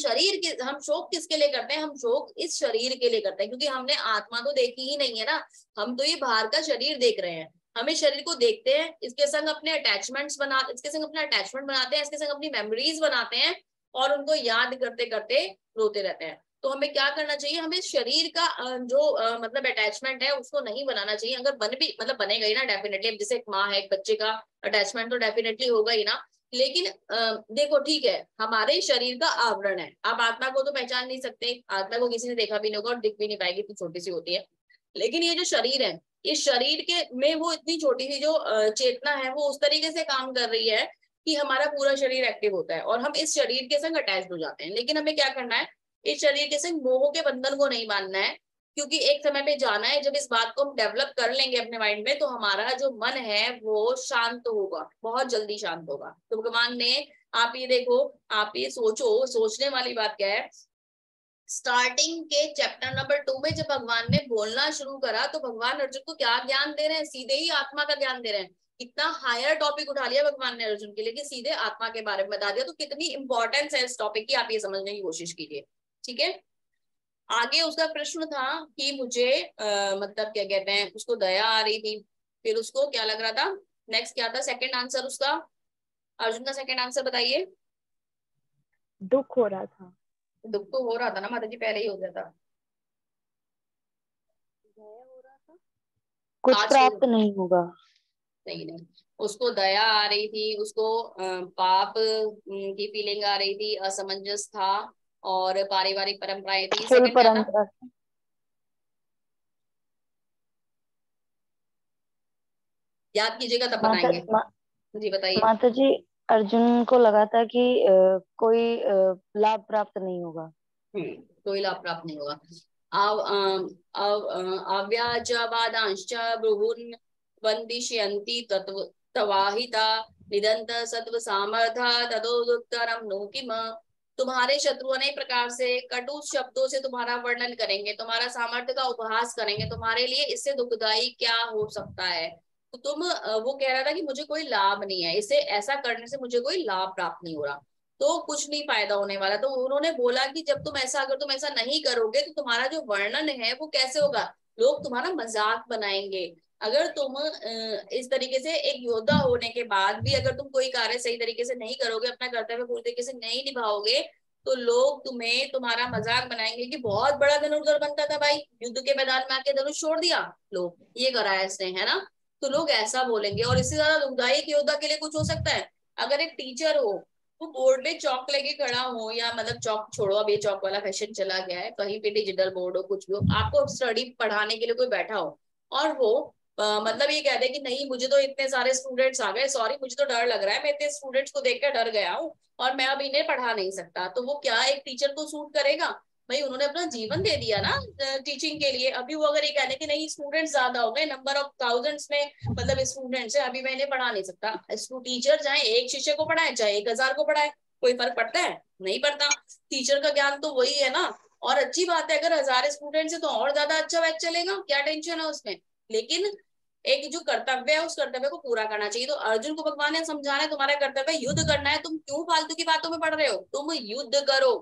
हम शोक किसके लिए करते हैं? हम शोक इस शरीर के लिए करते हैं, क्योंकि हमने आत्मा तो देखी ही नहीं है ना। हम तो ये बाहर का शरीर देख रहे हैं। हमें शरीर को देखते हैं, इसके संग अपने अटैचमेंट्स बनाते, इसके संग अपना अटैचमेंट बनाते हैं, इसके संग अपनी मेमोरीज बनाते हैं और उनको याद करते करते रोते रहते हैं। तो हमें क्या करना चाहिए, हमें शरीर का जो मतलब अटैचमेंट है उसको नहीं बनाना चाहिए। अगर बन भी मतलब बनेगा ही ना डेफिनेटली, अब जैसे एक माँ है एक बच्चे का अटैचमेंट तो डेफिनेटली होगा ही ना। लेकिन देखो ठीक है, हमारे शरीर का आवरण है, आप आत्मा को तो पहचान नहीं सकते, आत्मा को किसी ने देखा भी नहीं होगा और दिख भी नहीं पाएगी, इतनी छोटी सी होती है। लेकिन ये जो शरीर है, इस शरीर के में वो इतनी छोटी सी जो चेतना है वो उस तरीके से काम कर रही है कि हमारा पूरा शरीर एक्टिव होता है और हम इस शरीर के संग अटैच हो जाते हैं। लेकिन हमें क्या करना है, इस शरीर के संग मोह के बंधन को नहीं मानना है। क्योंकि एक समय पे जाना है, जब इस बात को हम डेवलप कर लेंगे अपने माइंड में, तो हमारा जो मन है वो शांत होगा, बहुत जल्दी शांत होगा। तो भगवान ने, आप ये देखो, आप ये सोचो, सोचने वाली बात क्या है, स्टार्टिंग के चैप्टर नंबर 2 में जब भगवान ने बोलना शुरू करा, तो भगवान अर्जुन को क्या ज्ञान दे रहे हैं, सीधे ही आत्मा का ज्ञान दे रहे हैं। कितना हायर टॉपिक उठा लिया भगवान ने अर्जुन के लिए, कि सीधे आत्मा के बारे में बता दिया। तो कितनी इंपॉर्टेंस है इस टॉपिक की, आप ये समझने की कोशिश कीजिए। ठीक है, आगे उसका प्रश्न था कि मुझे मतलब क्या कहते हैं, उसको दया आ रही थी, फिर उसको क्या लग रहा था, नेक्स्ट क्या था सेकंड आंसर उसका, अर्जुन का सेकंड आंसर बताइए। दुख हो रहा था। दुख तो हो रहा था ना माता जी, पहले ही हो गया था। भय हो रहा था, कुछ आज प्राप्त नहीं होगा। नहीं नहीं, उसको दया आ रही थी, उसको पाप की फीलिंग आ रही थी, असमंजस था, और पारिवारिक परंपराएं थी। कुल सेकंड क्या था, परंपरा। याद कीजिएगा तब माता बताएंगे। मा, जी बताइए। माता जी, अर्जुन को लगा था कि कोई लाभ प्राप्त नहीं होगा। कोई लाभ प्राप्त नहीं होगा। अव अव्याजवादांश्च बृहून् वन्दिष्यन्ति तत्व तवाहिता निदंत सत्व सामर्था तदोदुत्तरम नो किम। तुम्हारे शत्रु अनेक प्रकार से कटु शब्दों से तुम्हारा वर्णन करेंगे, तुम्हारा सामर्थ्य का उपहास करेंगे, तुम्हारे लिए इससे दुखदाई क्या हो सकता है। तो तुम वो कह रहा था कि मुझे कोई लाभ नहीं है, इसे ऐसा करने से मुझे कोई लाभ प्राप्त नहीं हो रहा, तो कुछ नहीं फायदा होने वाला। तो उन्होंने बोला कि जब तुम ऐसा, अगर तुम ऐसा नहीं करोगे तो तुम्हारा जो वर्णन है वो कैसे होगा, लोग तुम्हारा मजाक बनाएंगे। अगर तुम इस तरीके से एक योद्धा होने के बाद भी अगर तुम कोई कार्य सही तरीके से नहीं करोगे, अपना कर्तव्य पूरी तरीके से नहीं निभाओगे, तो लोग तुम्हें, तुम्हारा मजाक बनाएंगे कि बहुत बड़ा धनुर्धर बनता था भाई, युद्ध के मैदान में आके धनुष छोड़ दिया, लो ये करा है इसने, है ना। तो लोग ऐसा बोलेंगे। और इससे ज्यादा दुखदाई एक योद्धा के लिए कुछ हो सकता है, अगर एक टीचर हो, वो बोर्ड में चौक लेके खड़ा हो, या मतलब चौक छोड़ो, अब ये चौक वाला फैशन चला गया है, कहीं पे डिजिटल बोर्ड हो, कुछ भी हो, आपको स्टडी पढ़ाने के लिए कोई बैठा हो, और वो मतलब ये कहते हैं कि नहीं मुझे तो इतने सारे स्टूडेंट्स आ गए, सॉरी मुझे तो डर लग रहा है, मैं इतने स्टूडेंट्स को देख कर डर गया हूँ, और मैं अब इन्हें पढ़ा नहीं सकता, तो वो क्या एक टीचर को सूट करेगा। भाई उन्होंने अपना जीवन दे दिया ना टीचिंग के लिए। अभी वो अगर ये कहने कि नहीं स्टूडेंट्स ज्यादा हो गए, नंबर ऑफ थाउजेंड्स में मतलब स्टूडेंट्स है, अभी मैं इन्हें पढ़ा नहीं सकता, टीचर चाहे एक शिष्य को पढ़ाए चाहे 1000 को पढ़ाए, कोई फर्क पड़ता है, नहीं पड़ता। टीचर का ज्ञान तो वही है ना। और अच्छी बात है, अगर 1000 स्टूडेंट्स है तो और ज्यादा अच्छा बैच चलेगा, क्या टेंशन है उसमें। लेकिन एक जो कर्तव्य है उस कर्तव्य को पूरा करना चाहिए। तो अर्जुन को भगवान ने समझाना है, तुम्हारा कर्तव्य युद्ध करना है, तुम क्यों फालतू की बातों में पड़ रहे हो, तुम युद्ध करो।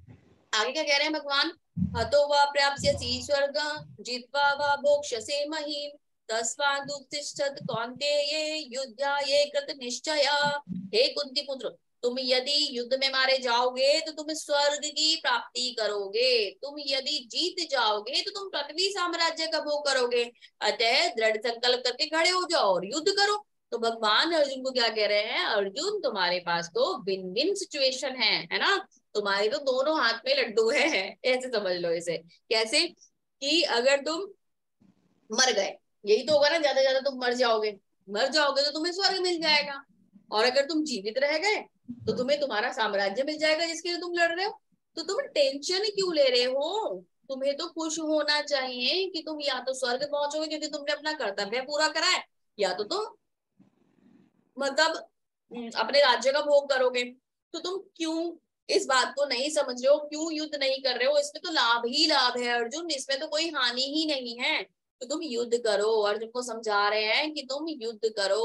आगे क्या कह रहे हैं भगवान, हतो वा प्राप्स्यसि स्वर्ग जित्वा वा भोक्ष्यसे महीम् तस्मादुत्तिष्ठत् कौन्तेय युद्धाय कृत निश्चय। हे कुंती पुत्र, तुम यदि युद्ध में मारे जाओगे तो तुम स्वर्ग की प्राप्ति करोगे, तुम यदि जीत जाओगे तो तुम पृथ्वी साम्राज्य का भोग करोगे, अतः दृढ़ संकल्प करके खड़े हो जाओ और युद्ध करो। तो भगवान अर्जुन को क्या कह रहे हैं, अर्जुन तुम्हारे पास तो विन विन सिचुएशन है ना, तुम्हारे तो दोनों हाथ में लड्डू है, ऐसे समझ लो इसे। कैसे कि अगर तुम मर गए, यही तो होगा ना, ज्यादा ज्यादा तुम मर जाओगे, मर जाओगे तो तुम्हें स्वर्ग मिल जाएगा, और अगर तुम जीवित रह गए तो तुम्हें तुम्हारा साम्राज्य मिल जाएगा जिसके लिए तुम लड़ रहे हो। तो तुम टेंशन क्यों ले रहे हो, तुम्हें तो खुश होना चाहिए कि तुम या तो स्वर्ग पहुंचोगे क्योंकि तुमने अपना कर्तव्य पूरा करा है, या तो तुम मतलब अपने राज्य का भोग करोगे। तो तुम क्यों इस बात को नहीं समझ रहे हो, क्यों युद्ध नहीं कर रहे हो, इसमें तो लाभ ही लाभ है अर्जुन, इसमें तो कोई हानि ही नहीं है। तो तुम युद्ध करो, अर्जुन को समझा रहे हैं कि तुम युद्ध करो।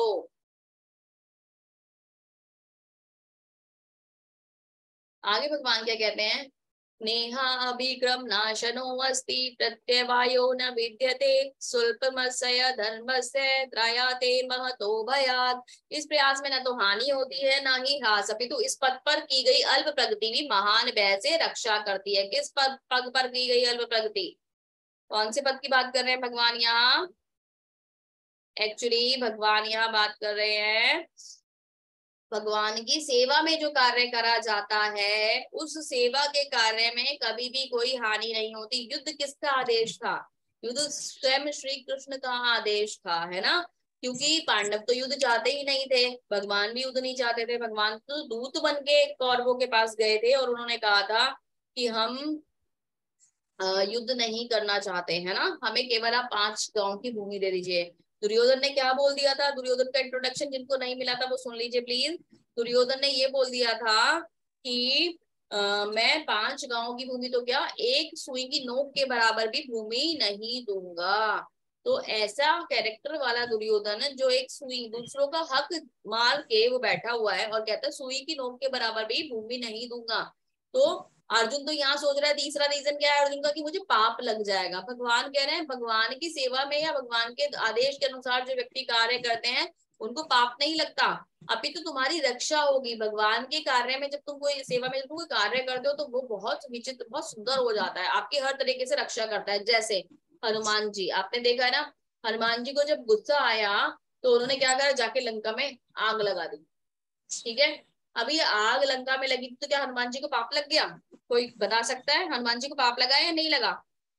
आगे भगवान क्या कहते हैं, नेहा अभिक्रम नाशनो अस्ति प्रत्यवायो न विद्यते स्वल्पमस्य धर्मस्य त्रायते महतो भयात्। इस प्रयास में न तो हानि होती है ना ही ह्रास, अपितु इस पद पर की गई अल्प प्रगति भी महान भय से रक्षा करती है। किस पद पर की गई अल्प प्रगति, कौन से पद की बात कर रहे हैं भगवान यहाँ, एक्चुअली भगवान यहाँ बात कर रहे हैं भगवान की सेवा में जो कार्य करा जाता है, उस सेवा के कार्य में कभी भी कोई हानि नहीं होती। युद्ध किसका आदेश था, युद्ध स्वयं श्री कृष्ण का आदेश था, है ना। क्योंकि पांडव तो युद्ध चाहते ही नहीं थे, भगवान भी युद्ध नहीं चाहते थे, भगवान तो दूत बन के कौरवों के पास गए थे और उन्होंने कहा था कि हम युद्ध नहीं करना चाहते है ना, हमें केवल आप 5 गांव की भूमि दे दीजिए। दुर्योधन ने क्या बोल दिया था, दुर्योधन का इंट्रोडक्शन जिनको नहीं मिला था वो सुन लीजिए प्लीज। दुर्योधन ने ये बोल दिया था कि मैं 5 गांव की भूमि तो क्या, एक सुई की नोक के बराबर भी भूमि नहीं दूंगा। तो ऐसा कैरेक्टर वाला दुर्योधन जो एक सुई, दूसरों का हक मार के वो बैठा हुआ है और कहता है सुई की नोक के बराबर भी भूमि नहीं दूंगा। तो अर्जुन तो यहाँ सोच रहा है, तीसरा रीजन क्या है अर्जुन का, कि मुझे पाप लग जाएगा। भगवान कह रहे हैं भगवान की सेवा में या भगवान के आदेश के अनुसार जो व्यक्ति कार्य करते हैं उनको पाप नहीं लगता, अभी तो तुम्हारी रक्षा होगी। भगवान के कार्य में जब तुम कोई सेवा में जब तुम कोई कार्य करते हो तो वो बहुत विचित्र, बहुत सुंदर हो जाता है, आपकी हर तरीके से रक्षा करता है। जैसे हनुमान जी, आपने देखा है ना, हनुमान जी को जब गुस्सा आया तो उन्होंने क्या करा, जाके लंका में आग लगा दी। ठीक है, अभी आग लंका में लगी तो क्या हनुमान जी को पाप लग गया? कोई बता सकता है हनुमान जी को पाप लगा या नहीं लगा?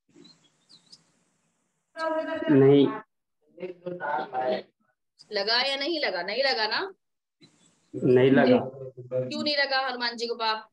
नहीं। लगा या नहीं लगा? नहीं लगा ना? नहीं लगा। क्यों नहीं लगा हनुमान जी को पाप?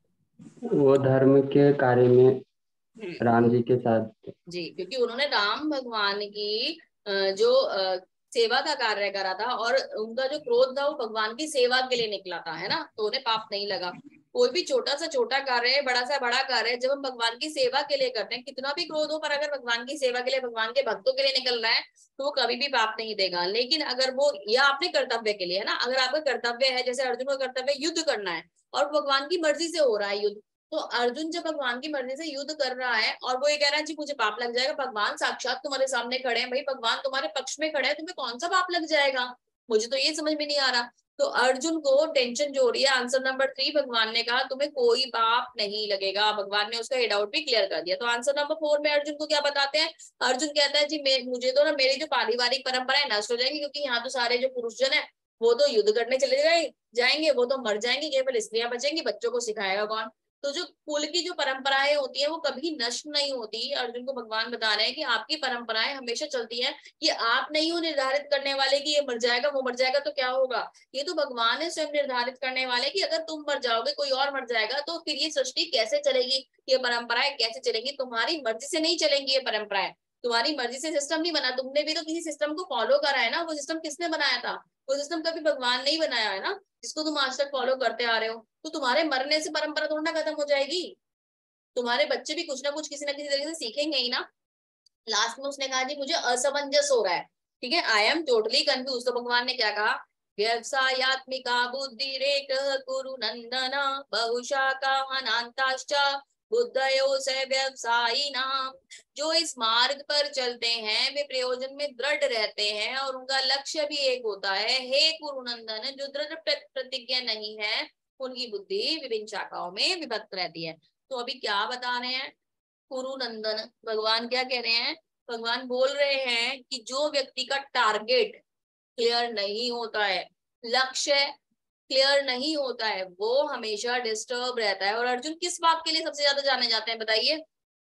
वो धर्म के कार्य में हम्म, राम जी के साथ। जी, क्योंकि उन्होंने राम भगवान की जो सेवा का कार्य करा था और उनका जो क्रोध था वो भगवान की सेवा के लिए निकला था, है ना, तो उन्हें पाप नहीं लगा। कोई भी छोटा सा छोटा कार्य है, बड़ा सा बड़ा कार्य है, जब हम भगवान की सेवा के लिए करते हैं, कितना भी क्रोध हो पर अगर भगवान की सेवा के लिए, भगवान के भक्तों के लिए निकल रहा है तो वो कभी भी पाप नहीं देगा। लेकिन अगर वो, या आपने कर्तव्य के लिए, है ना, अगर आपका कर्तव्य है, जैसे अर्जुन का कर्तव्य युद्ध करना है और भगवान की मर्जी से हो रहा है युद्ध, तो अर्जुन जब भगवान की मर्जी से युद्ध कर रहा है और वो ये कह रहा है जी मुझे पाप लग जाएगा, भगवान साक्षात तुम्हारे सामने खड़े हैं, भाई भगवान तुम्हारे पक्ष में खड़े हैं, तुम्हें कौन सा पाप लग जाएगा? मुझे तो ये समझ में नहीं आ रहा। तो अर्जुन को टेंशन जो हो रही है, आंसर नंबर 3 भगवान ने कहा तुम्हें कोई पाप नहीं लगेगा, भगवान ने उसका ये डाउट भी क्लियर कर दिया। तो आंसर नंबर 4 में अर्जुन को क्या बताते हैं, अर्जुन कहता है जी मुझे तो ना मेरी जो पारिवारिक परंपरा है नष्ट हो जाएगी, क्योंकि यहाँ तो सारे जो पुरुष जन है वो तो युद्ध करने चले जाएंगे, वो तो मर जाएंगे, केवल स्त्रियां बचेंगी, बच्चों को सिखाएगा कौन? तो जो कुल की जो परंपराएं होती है वो कभी नष्ट नहीं होती। अर्जुन को भगवान बता रहे हैं कि आपकी परंपराएं हमेशा चलती हैं, ये आप नहीं हो निर्धारित करने वाले कि ये मर जाएगा वो मर जाएगा तो क्या होगा, ये तो भगवान है स्वयं निर्धारित करने वाले कि अगर तुम मर जाओगे कोई और मर जाएगा तो फिर ये सृष्टि कैसे चलेगी, ये परंपराएं कैसे चलेंगी? तुम्हारी मर्जी से नहीं चलेंगी ये परंपराएं, तुम्हारी मर्जी से सिस्टम नहीं बना, तुमने भी तो किसी सिस्टम को फॉलो करा है ना, वो सिस्टम किसने बनाया था? वो सिस्टम कभी भगवान नहीं बनाया है ना, जिसको तुम आज तक फॉलो करते आ रहे हो। तो तुम्हारे मरने से परंपरा थोड़ा ना खत्म हो जाएगी, तुम्हारे बच्चे भी कुछ ना कुछ किसी ना किसी तरीके से सीखेंगे ही ना। लास्ट में उसने कहा जी मुझे असमंजस हो रहा है, ठीक है, आई एम टोटली कंफ्यूज। तो भगवान ने क्या कहा, व्यवसायत्मिका बुद्धि रेक कुरु नंदन बहुशाखा हनांताश्च बुद्धयो से व्यवसायी नाम। जो इस मार्ग पर चलते हैं वे प्रयोजन में दृढ़ रहते हैं और उनका लक्ष्य भी एक होता है। हे कुरुनंदन, जो दृढ़ प्रतिज्ञा नहीं है उनकी बुद्धि विभिन्न शाखाओं में विभक्त रहती है। तो अभी क्या बता रहे हैं कुरुनंदन, भगवान क्या कह रहे हैं, भगवान बोल रहे हैं कि जो व्यक्ति का टारगेट क्लियर नहीं होता है, लक्ष्य क्लियर नहीं होता है, वो हमेशा डिस्टर्ब रहता है। और अर्जुन किस बात के लिए सबसे ज्यादा जाने जाते हैं बताइए?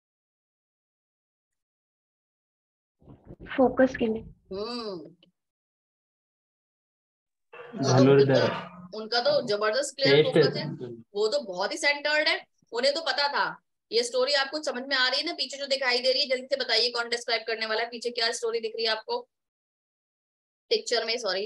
फोकस के लिए। हम्म, वो तो धनुर्धर। बिल्कुल, उनका तो जबरदस्त क्लियर फोकस है, श्रेष्ठ। वो तो बहुत ही सेंटर्ड है, उन्हें तो पता था। ये स्टोरी आपको समझ में आ रही है ना, पीछे जो दिखाई दे रही है, जल्दी से बताइए कौन डिस्क्राइब करने वाला है, पीछे क्या स्टोरी दिख रही है आपको पिक्चर में, सॉरी।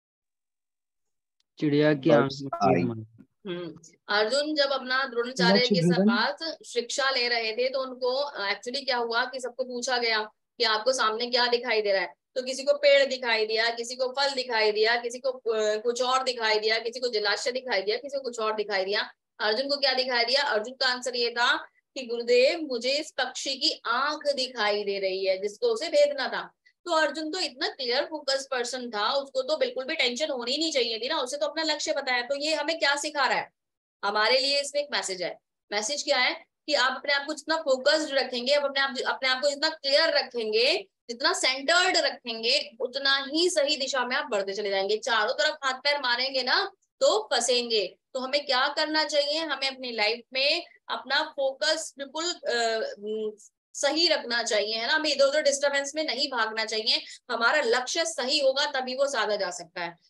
चिड़िया की आंख बर्ड्स में आई। कीड़ा मर अर्जुन जब अपना द्रोणाचार्य के पास शिक्षा ले रहे थे तो उनको एक्चुअली क्या हुआ कि सबको पूछा गया कि आपको सामने क्या दिखाई दे रहा है, तो किसी को पेड़ दिखाई दिया, किसी को फल दिखाई दिया, किसी को कुछ और दिखाई दिया, किसी को जलाशय दिखाई दिया, किसी को कुछ और दिखाई दिया। अर्जुन को क्या दिखाई दिया? अर्जुन का आंसर ये था कि गुरुदेव मुझे इस पक्षी की आंख दिखाई दे रही है जिसको उसे भेदना था। तो अर्जुन तो इतना क्लियर फोकस पर्सन था, उसको तो बिल्कुल भी टेंशन होनी नहीं चाहिए थी ना, उसे तो अपना लक्ष्य बताया। तो ये हमें क्या सिखा रहा है, हमारे लिए इसमें एक मैसेज है। मैसेज क्या है कि आप अपने आप को जितना फोकस्ड रखेंगे, आप अपने आप को जितना क्लियर रखेंगे, जितना सेंटर्ड रखेंगे, उतना ही सही दिशा में आप बढ़ते चले जाएंगे। चारों तरफ हाथ पैर मारेंगे ना तो फंसेंगे। तो हमें क्या करना चाहिए, हमें अपनी लाइफ में अपना फोकस बिल्कुल सही रखना चाहिए, है ना, हमें इधर उधर डिस्टर्बेंस में नहीं भागना चाहिए। हमारा लक्ष्य सही होगा तभी वो साधा जा सकता है।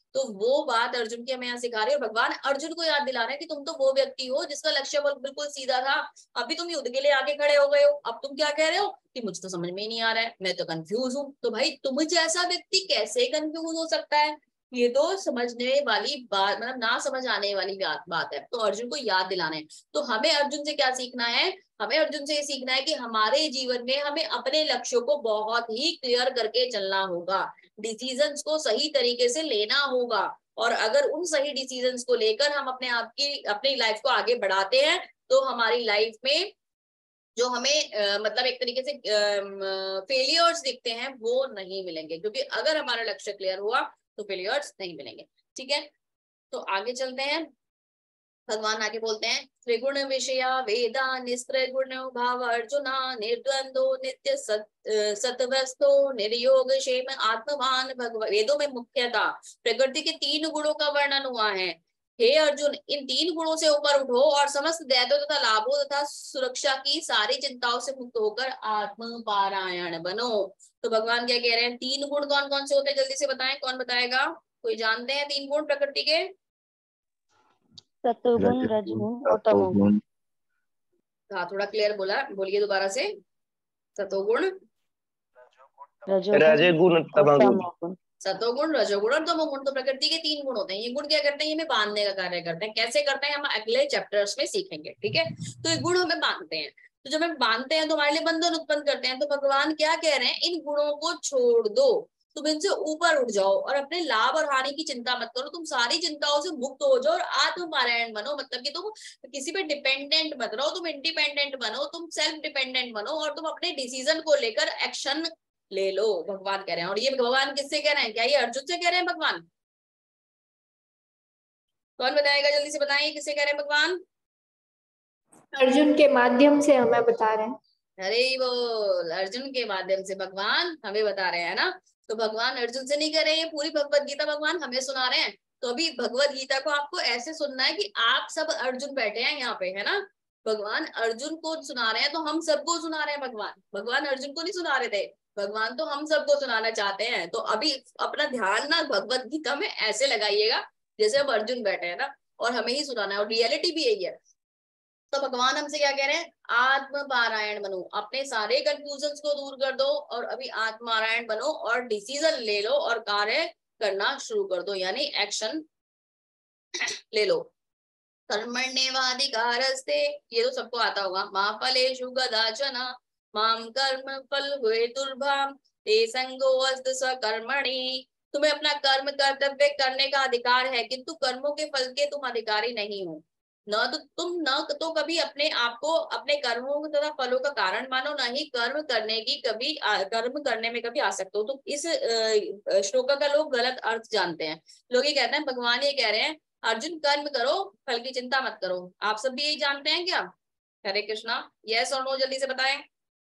तो वो बात अर्जुन की हमें यहाँ सिखा रही है, और भगवान अर्जुन को याद दिला रहे हैं कि तुम तो वो व्यक्ति हो जिसका लक्ष्य बिल्कुल सीधा था। अभी तुम युद्ध के लिए आगे खड़े हो गए हो, अब तुम क्या कह रहे हो कि मुझे तो समझ में ही नहीं आ रहा है, मैं तो कंफ्यूज हूँ। तो भाई तुम जैसा व्यक्ति कैसे कंफ्यूज हो सकता है? ये तो समझने वाली बात, मतलब ना समझ आने वाली बात है। तो अर्जुन को याद दिलाना है। तो हमें अर्जुन से क्या सीखना है? हमें अर्जुन से ये सीखना है कि हमारे जीवन में हमें अपने लक्ष्यों को बहुत ही क्लियर करके चलना होगा, डिसीजंस को सही तरीके से लेना होगा। और अगर उन सही डिसीजंस को लेकर हम अपनी लाइफ को आगे बढ़ाते हैं, तो हमारी लाइफ में जो हमें मतलब एक तरीके से फेलियर्स दिखते हैं वो नहीं मिलेंगे, क्योंकि अगर हमारा लक्ष्य क्लियर हुआ तो फेलियर्स नहीं मिलेंगे। ठीक है, तो आगे चलते हैं। भगवान आगे बोलते हैं, त्रिगुण विषया वेदा निस्त्रिगुण भाव अर्जुना निर्द्वंदो नित्य सत्वस्थो निर्योग क्षेम आत्मवान। वेदों में मुख्यतः प्रकृति के 3 गुणों का वर्णन हुआ है। हे अर्जुन, इन 3 गुणों से ऊपर उठो और समस्त दैत्यों तथा लाभों तथा सुरक्षा की सारी चिंताओं से मुक्त होकर आत्म पारायण बनो। तो भगवान क्या कह रहे हैं? 3 गुण कौन कौन से होते हैं? जल्दी से बताएं, कौन बताएगा? कोई जानते हैं 3 गुण प्रकृति के? सत्वगुण, रजगुण और तमोगुण। हाँ, थोड़ा क्लियर बोला, बोलिए दोबारा से। सतोगुण, रजोगुण और तमोगुण। सतोगुण, रजोगुण और तमोगुण। तो प्रकृति के 3 गुण होते हैं। ये गुण क्या करते हैं? ये हमें बांधने का कार्य करते हैं। कैसे करते हैं हम अगले चैप्टर्स में सीखेंगे। ठीक है, तो ये गुण हमें बांधते हैं। तो जब हम बांधते हैं तो हमारे लिए बंधन उत्पन्न करते हैं। तो भगवान क्या कह रहे हैं? इन गुणों को छोड़ दो, तुम इनसे ऊपर उठ जाओ और अपने लाभ और हानि की चिंता मत करो। तुम सारी चिंताओं से मुक्त हो जाओ और आत्मपारायण बनो। मतलब कि तुम किसी पे डिपेंडेंट मत रहो, तुम इंडिपेंडेंट बनो, तुम सेल्फ डिपेंडेंट बनो और तुम अपने डिसीजन को लेकर एक्शन ले लो, भगवान कह रहे हैं। और ये भगवान किससे कह रहे हैं? क्या ये अर्जुन से कह रहे हैं भगवान? कौन बताएगा? जल्दी से बताइए, किससे कह रहे हैं भगवान? अर्जुन के माध्यम से हमें बता रहे हैं। अरे वो अर्जुन के माध्यम से भगवान हमें बता रहे हैं ना। तो भगवान अर्जुन से नहीं कह रहे हैं, ये पूरी भगवत गीता भगवान हमें सुना रहे हैं। तो अभी भगवत गीता को आपको ऐसे सुनना है कि आप सब अर्जुन बैठे हैं यहाँ पे, है ना। भगवान अर्जुन को सुना रहे हैं तो हम सबको सुना रहे हैं। भगवान अर्जुन को नहीं सुना रहे थे, भगवान तो हम सबको सुनाना चाहते हैं। तो अभी अपना ध्यान ना भगवत गीता में ऐसे लगाइएगा जैसे हम अर्जुन बैठे हैं ना, और हमें ही सुनाना है, और रियलिटी भी यही है। तो भगवान हमसे क्या कह रहे हैं? आत्म पारायण बनो, अपने सारे कंफ्यूजन को दूर कर दो और अभी आत्मारायण बनो और डिसीजन ले लो और कार्य करना शुरू कर दो, यानी एक्शन ले लो। कर्मण्येवाधिकारस्ते, ये तो सबको आता होगा। मा फलेषु कदाचन माम कर्म फल हेतुर्भ्याम् ते संगोऽस्ति स्वकर्मणि। तुम्हें अपना कर्म कर्तव्य करने का अधिकार है, किंतु कर्मों के फल के तुम अधिकारी नहीं हो। न तो कभी अपने आप को अपने कर्मों तथा फलों का कारण मानो, न ही कर्म करने में कभी आ सकते हो। तो इस श्लोक का लोग गलत अर्थ जानते हैं। लोग ये कहते हैं, भगवान ये कह रहे हैं अर्जुन कर्म करो, फल की चिंता मत करो। आप सब भी यही जानते हैं क्या? हरे कृष्णा, यस और नो जल्दी से बताएं।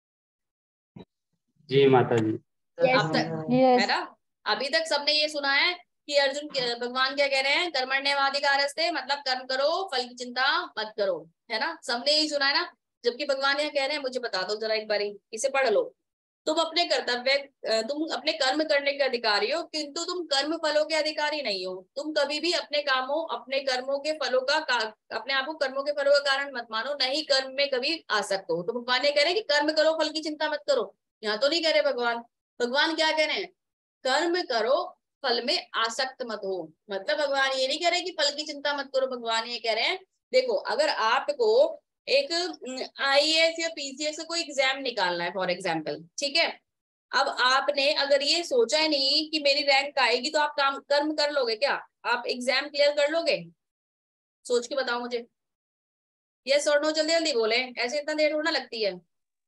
जी माता जी। अब तक है ना, अभी तक सबने ये सुना है कि भगवान क्या कह रहे हैं? कर्मण्येवाधिकारस्ते, मतलब कर्म करो, फल की चिंता मत करो, है ना। सबने यही सुना है ना। जबकि भगवान यहाँ कह रहे हैं, मुझे बता दो जरा एक बारी, इसे पढ़ लो। तुम अपने कर्म करने के अधिकारी हो, किंतु तुम कर्म फलों के अधिकारी नहीं हो। तुम कभी भी अपने कर्मों के फलों का अपने आप को कर्मों के फलों का कारण मत मानो, नहीं कर्म में कभी आ सकते हो। तो भगवान ये कह रहे हैं कि कर्म करो, फल की चिंता मत करो। यहाँ तो नहीं कह रहे भगवान। भगवान क्या कह रहे हैं? कर्म करो, फल में आसक्त मत हो। मतलब भगवान ये नहीं कह रहे कि फल की चिंता मत करो। भगवान ये कह रहे हैं, देखो अगर आपको एक IAS या PCS का कोई एग्जाम निकालना है फॉर एग्जाम्पल, ठीक है। अब आपने अगर ये सोचा ही नहीं कि मेरी रैंक आएगी, तो आप कर्म कर लोगे क्या? आप एग्जाम क्लियर कर लोगे? सोच के बताओ मुझे, यस और नो जल्दी जल्दी बोले, ऐसे इतना देर होना लगती है।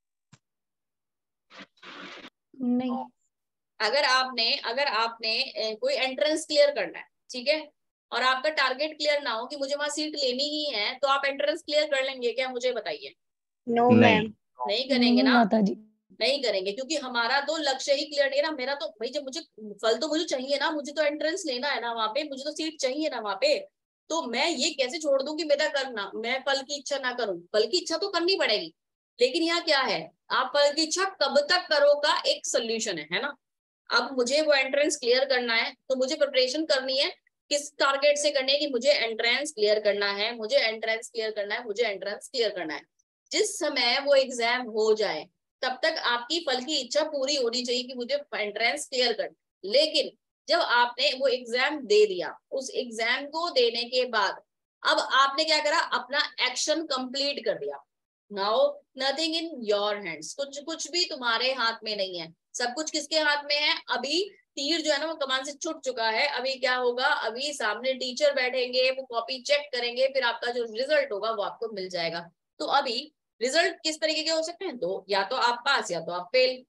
नहीं। अगर आपने कोई एंट्रेंस क्लियर करना है, ठीक है, और आपका टारगेट क्लियर ना हो कि मुझे वहां सीट लेनी ही है, तो आप एंट्रेंस क्लियर कर लेंगे क्या? मुझे बताइए। No ma'am. नहीं करेंगे ना। माता जी। नहीं करेंगे, क्योंकि हमारा तो लक्ष्य ही क्लियर नहीं है ना। मेरा तो भाई, जब मुझे फल तो मुझे चाहिए ना, मुझे तो एंट्रेंस लेना है ना वहां पे, मुझे तो सीट चाहिए ना वहां पे। तो मैं ये कैसे छोड़ दूं कि मेरा करना, मैं फल की इच्छा ना करूं? फल की इच्छा तो करनी पड़ेगी, लेकिन यहाँ क्या है, आप फल की इच्छा कब तक करो का एक सोल्यूशन है ना। अब मुझे वो एंट्रेंस क्लियर करना है, तो मुझे प्रिपरेशन करनी है। किस टारगेट से करनी है कि मुझे एंट्रेंस क्लियर करना है, मुझे एंट्रेंस क्लियर करना है, मुझे एंट्रेंस क्लियर करना है। जिस समय वो एग्जाम हो जाए तब तक आपकी फल की इच्छा पूरी होनी चाहिए कि मुझे एंट्रेंस क्लियर करना। लेकिन जब आपने वो एग्जाम दे दिया, उस एग्जाम को देने के बाद अब आपने क्या करा, अपना एक्शन कंप्लीट कर दिया। Now nothing in your hands, कुछ भी तुम्हारे हाथ में नहीं है। सब कुछ किसके हाथ में है? अभी तीर जो है ना वो कमान से छूट चुका है। अभी क्या होगा, अभी सामने टीचर बैठेंगे, वो कॉपी चेक करेंगे, फिर आपका जो रिजल्ट होगा वो आपको मिल जाएगा। तो अभी रिजल्ट किस तरीके के हो सकते हैं? दो, या तो आप पास या तो आप फेल।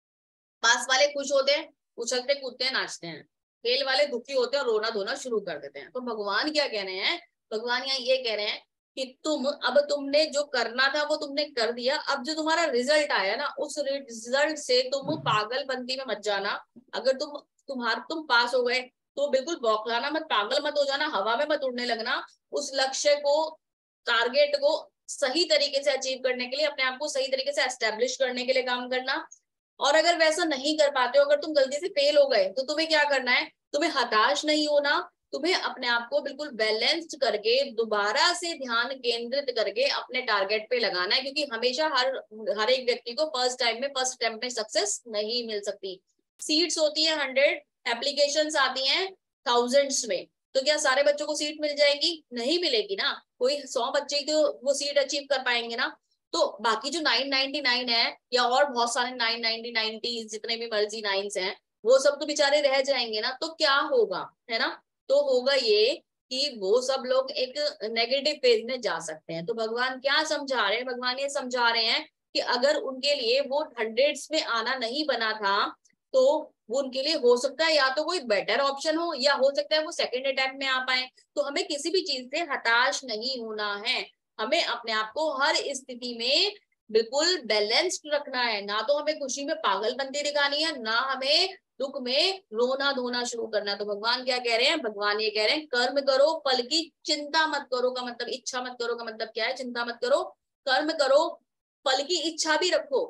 पास वाले खुश होते हैं, उछलते कूदते हैं, नाचते हैं। फेल वाले दुखी होते हैं और रोना धोना शुरू कर देते हैं। तो भगवान क्या कह रहे हैं? भगवान यहाँ ये कह रहे हैं कि तुमने जो करना था वो तुमने कर दिया। अब जो तुम्हारा रिजल्ट आया ना, उस रिजल्ट से तुम पागलपंती में मत जाना। अगर तुम पास हो गए तो बिल्कुल बौखलाना मत, पागल मत हो जाना, हवा में मत उड़ने लगना। उस लक्ष्य को, टारगेट को सही तरीके से अचीव करने के लिए, अपने आप को सही तरीके से एस्टेब्लिश करने के लिए काम करना। और अगर वैसा नहीं कर पाते हो, अगर तुम गलती से फेल हो गए, तो तुम्हें क्या करना है? तुम्हें हताश नहीं होना, तुम्हें अपने आप को बिल्कुल बैलेंस्ड करके दोबारा से ध्यान केंद्रित करके अपने टारगेट पे लगाना है। क्योंकि हमेशा हर एक व्यक्ति को फर्स्ट टाइम में, फर्स्ट अटेम्प्ट में सक्सेस नहीं मिल सकती। सीट्स होती है 100, एप्लीकेशंस आती हैं थाउजेंड्स में। तो क्या सारे बच्चों को सीट मिल जाएगी? नहीं मिलेगी ना। कोई 100 बच्चे ही तो वो सीट अचीव कर पाएंगे ना। तो बाकी जो 999 है, या और बहुत सारे 990 जितने भी मर्जी नाइन्स हैं, वो सब तो बेचारे रह जाएंगे ना। तो क्या होगा, है ना? तो होगा ये कि वो सब लोग एक नेगेटिव फेज में जा सकते हैं। तो भगवान क्या समझा रहे हैं? भगवान ये समझा रहे हैं कि अगर उनके लिए वो हंड्रेड्स में आना नहीं बना था, तो वो उनके लिए हो सकता है या तो कोई बेटर ऑप्शन हो, या हो सकता है वो सेकंड अटेम्प्ट में आ पाए। तो हमें किसी भी चीज से हताश नहीं होना है। हमें अपने आप को हर स्थिति में बिल्कुल बैलेंस्ड रखना है। ना तो हमें खुशी में पागलपंती दिखानी है, ना हमें दुख में रोना धोना शुरू करना है। तो भगवान क्या कह रहे हैं? भगवान ये कह रहे हैं, कर्म करो, फल की चिंता मत करो का मतलब, इच्छा मत करो का मतलब क्या है? चिंता मत करो, कर्म करो, फल की इच्छा भी रखो,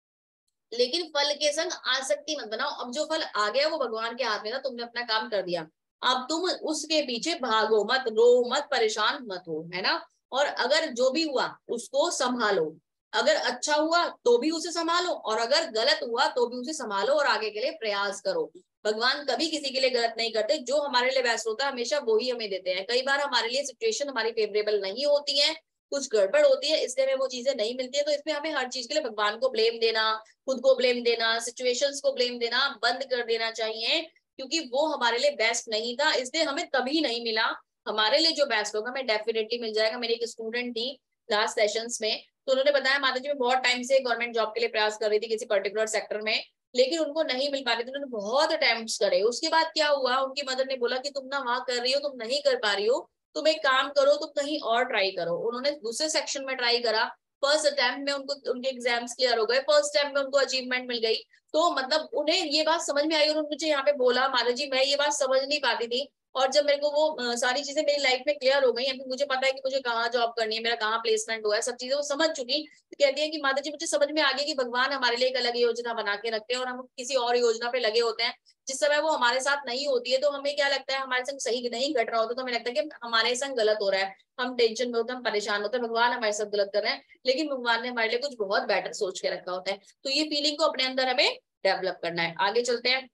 लेकिन फल के संग आसक्ति मत बनाओ। अब जो फल आ गया वो भगवान के हाथ में था, तुमने अपना काम कर दिया। अब तुम उसके पीछे भागो मत, रो मत, परेशान मत हो, है ना? और अगर जो भी हुआ उसको संभालो। अगर अच्छा हुआ तो भी उसे संभालो, और अगर गलत हुआ तो भी उसे संभालो और आगे के लिए प्रयास करो। भगवान कभी किसी के लिए गलत नहीं करते। जो हमारे लिए बेस्ट होता है हमेशा वो ही हमें देते हैं। कई बार हमारे लिए सिचुएशन हमारी फेवरेबल नहीं होती है, कुछ गड़बड़ होती है, इसलिए हमें वो चीजें नहीं मिलती है। तो इसमें हमें हर चीज के लिए भगवान को ब्लेम देना, खुद को ब्लेम देना, सिचुएशंस को ब्लेम देना बंद कर देना चाहिए। क्योंकि वो हमारे लिए बेस्ट नहीं था, इसलिए हमें तभी नहीं मिला। हमारे लिए जो बेस्ट होगा हमें डेफिनेटली मिल जाएगा। मेरी एक स्टूडेंट थी लास्ट सेशंस में, तो उन्होंने बताया माता जी मैं बहुत टाइम से गवर्नमेंट जॉब के लिए प्रयास कर रही थी किसी पर्टिकुलर सेक्टर में, लेकिन उनको नहीं मिल पा रही थी। उन्होंने बहुत अटेम्प्ट्स करे। उसके बाद क्या हुआ, उनकी मदर ने बोला कि तुम ना वहां कर रही हो, तुम नहीं कर पा रही हो, तुम एक काम करो, तुम कहीं और ट्राई करो। उन्होंने दूसरे सेक्शन में ट्राई करा। फर्स्ट अटेम्प्ट में उनको उनके एग्जाम्स क्लियर हो गए, फर्स्ट अटेम्प्ट में उनको अचीवमेंट मिल गई। तो मतलब उन्हें ये बात समझ में आई, उन्होंने मुझे यहाँ पे बोला माता जी मैं ये बात समझ नहीं पाती थी, और जब मेरे को वो सारी चीजें मेरी लाइफ में क्लियर हो गई, अभी मुझे पता है कि मुझे कहाँ जॉब करनी है, मेरा कहाँ प्लेसमेंट हुआ है, सब चीजें वो समझ चुकी। तो कहती है कि माता जी मुझे समझ में आ गया कि भगवान हमारे लिए एक अलग योजना बना के रखते हैं और हम किसी और योजना पे लगे होते हैं। जिस समय वो हमारे साथ नहीं होती है तो हमें क्या लगता है, हमारे संग सही नहीं घट रहा होता तो हमें लगता है कि हमारे संग गलत हो रहा है, हम टेंशन में होते हैं, हम परेशान होते हैं, भगवान हमारे साथ गलत कर रहे हैं। लेकिन भगवान ने हमारे लिए कुछ बहुत बेटर सोच के रखा होता है। तो ये फीलिंग को अपने अंदर हमें डेवलप करना है। आगे चलते हैं।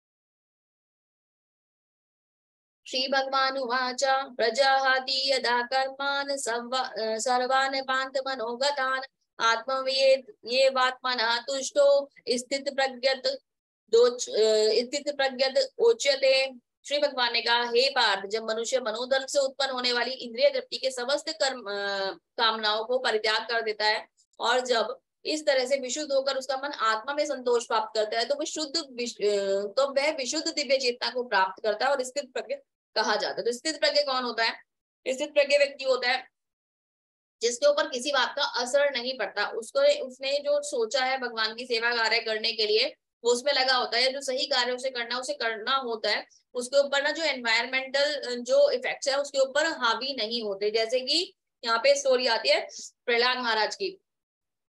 श्री भगवान उवाच प्रजाहाति यदा कर्मान् सर्वान् पान्त मनोगतान् आत्मवेद ये वात्मनः तुष्टो स्थित प्रज्ञत स्थित प्रज्ञत उच्यते। श्री भगवान ने कहा, हे पार्थ, जब मनुष्य मनोधर्म से उत्पन्न होने वाली इंद्रिय तृप्ति के समस्त कर्म कामनाओं को परित्याग कर देता है, और जब इस तरह से विशुद्ध होकर उसका मन आत्मा में संतोष प्राप्त करता है, तो वह विशुद्ध दिव्य चेतना को प्राप्त करता है और स्थित प्रज्ञ कहा जाता है। तो स्थित प्रज्ञ कौन होता है? स्थित प्रज्ञ व्यक्ति होता है जिसके ऊपर किसी बात का असर नहीं पड़ता। उसने जो सोचा है भगवान की सेवा कार्य करने के लिए, वो उसमें लगा होता है। जो सही कार्य उसे करना होता है, उसके ऊपर ना जो एनवायरमेंटल जो इफेक्ट्स है उसके ऊपर हावी नहीं होते। जैसे कि यहाँ पे स्टोरी आती है प्रहलाद महाराज की।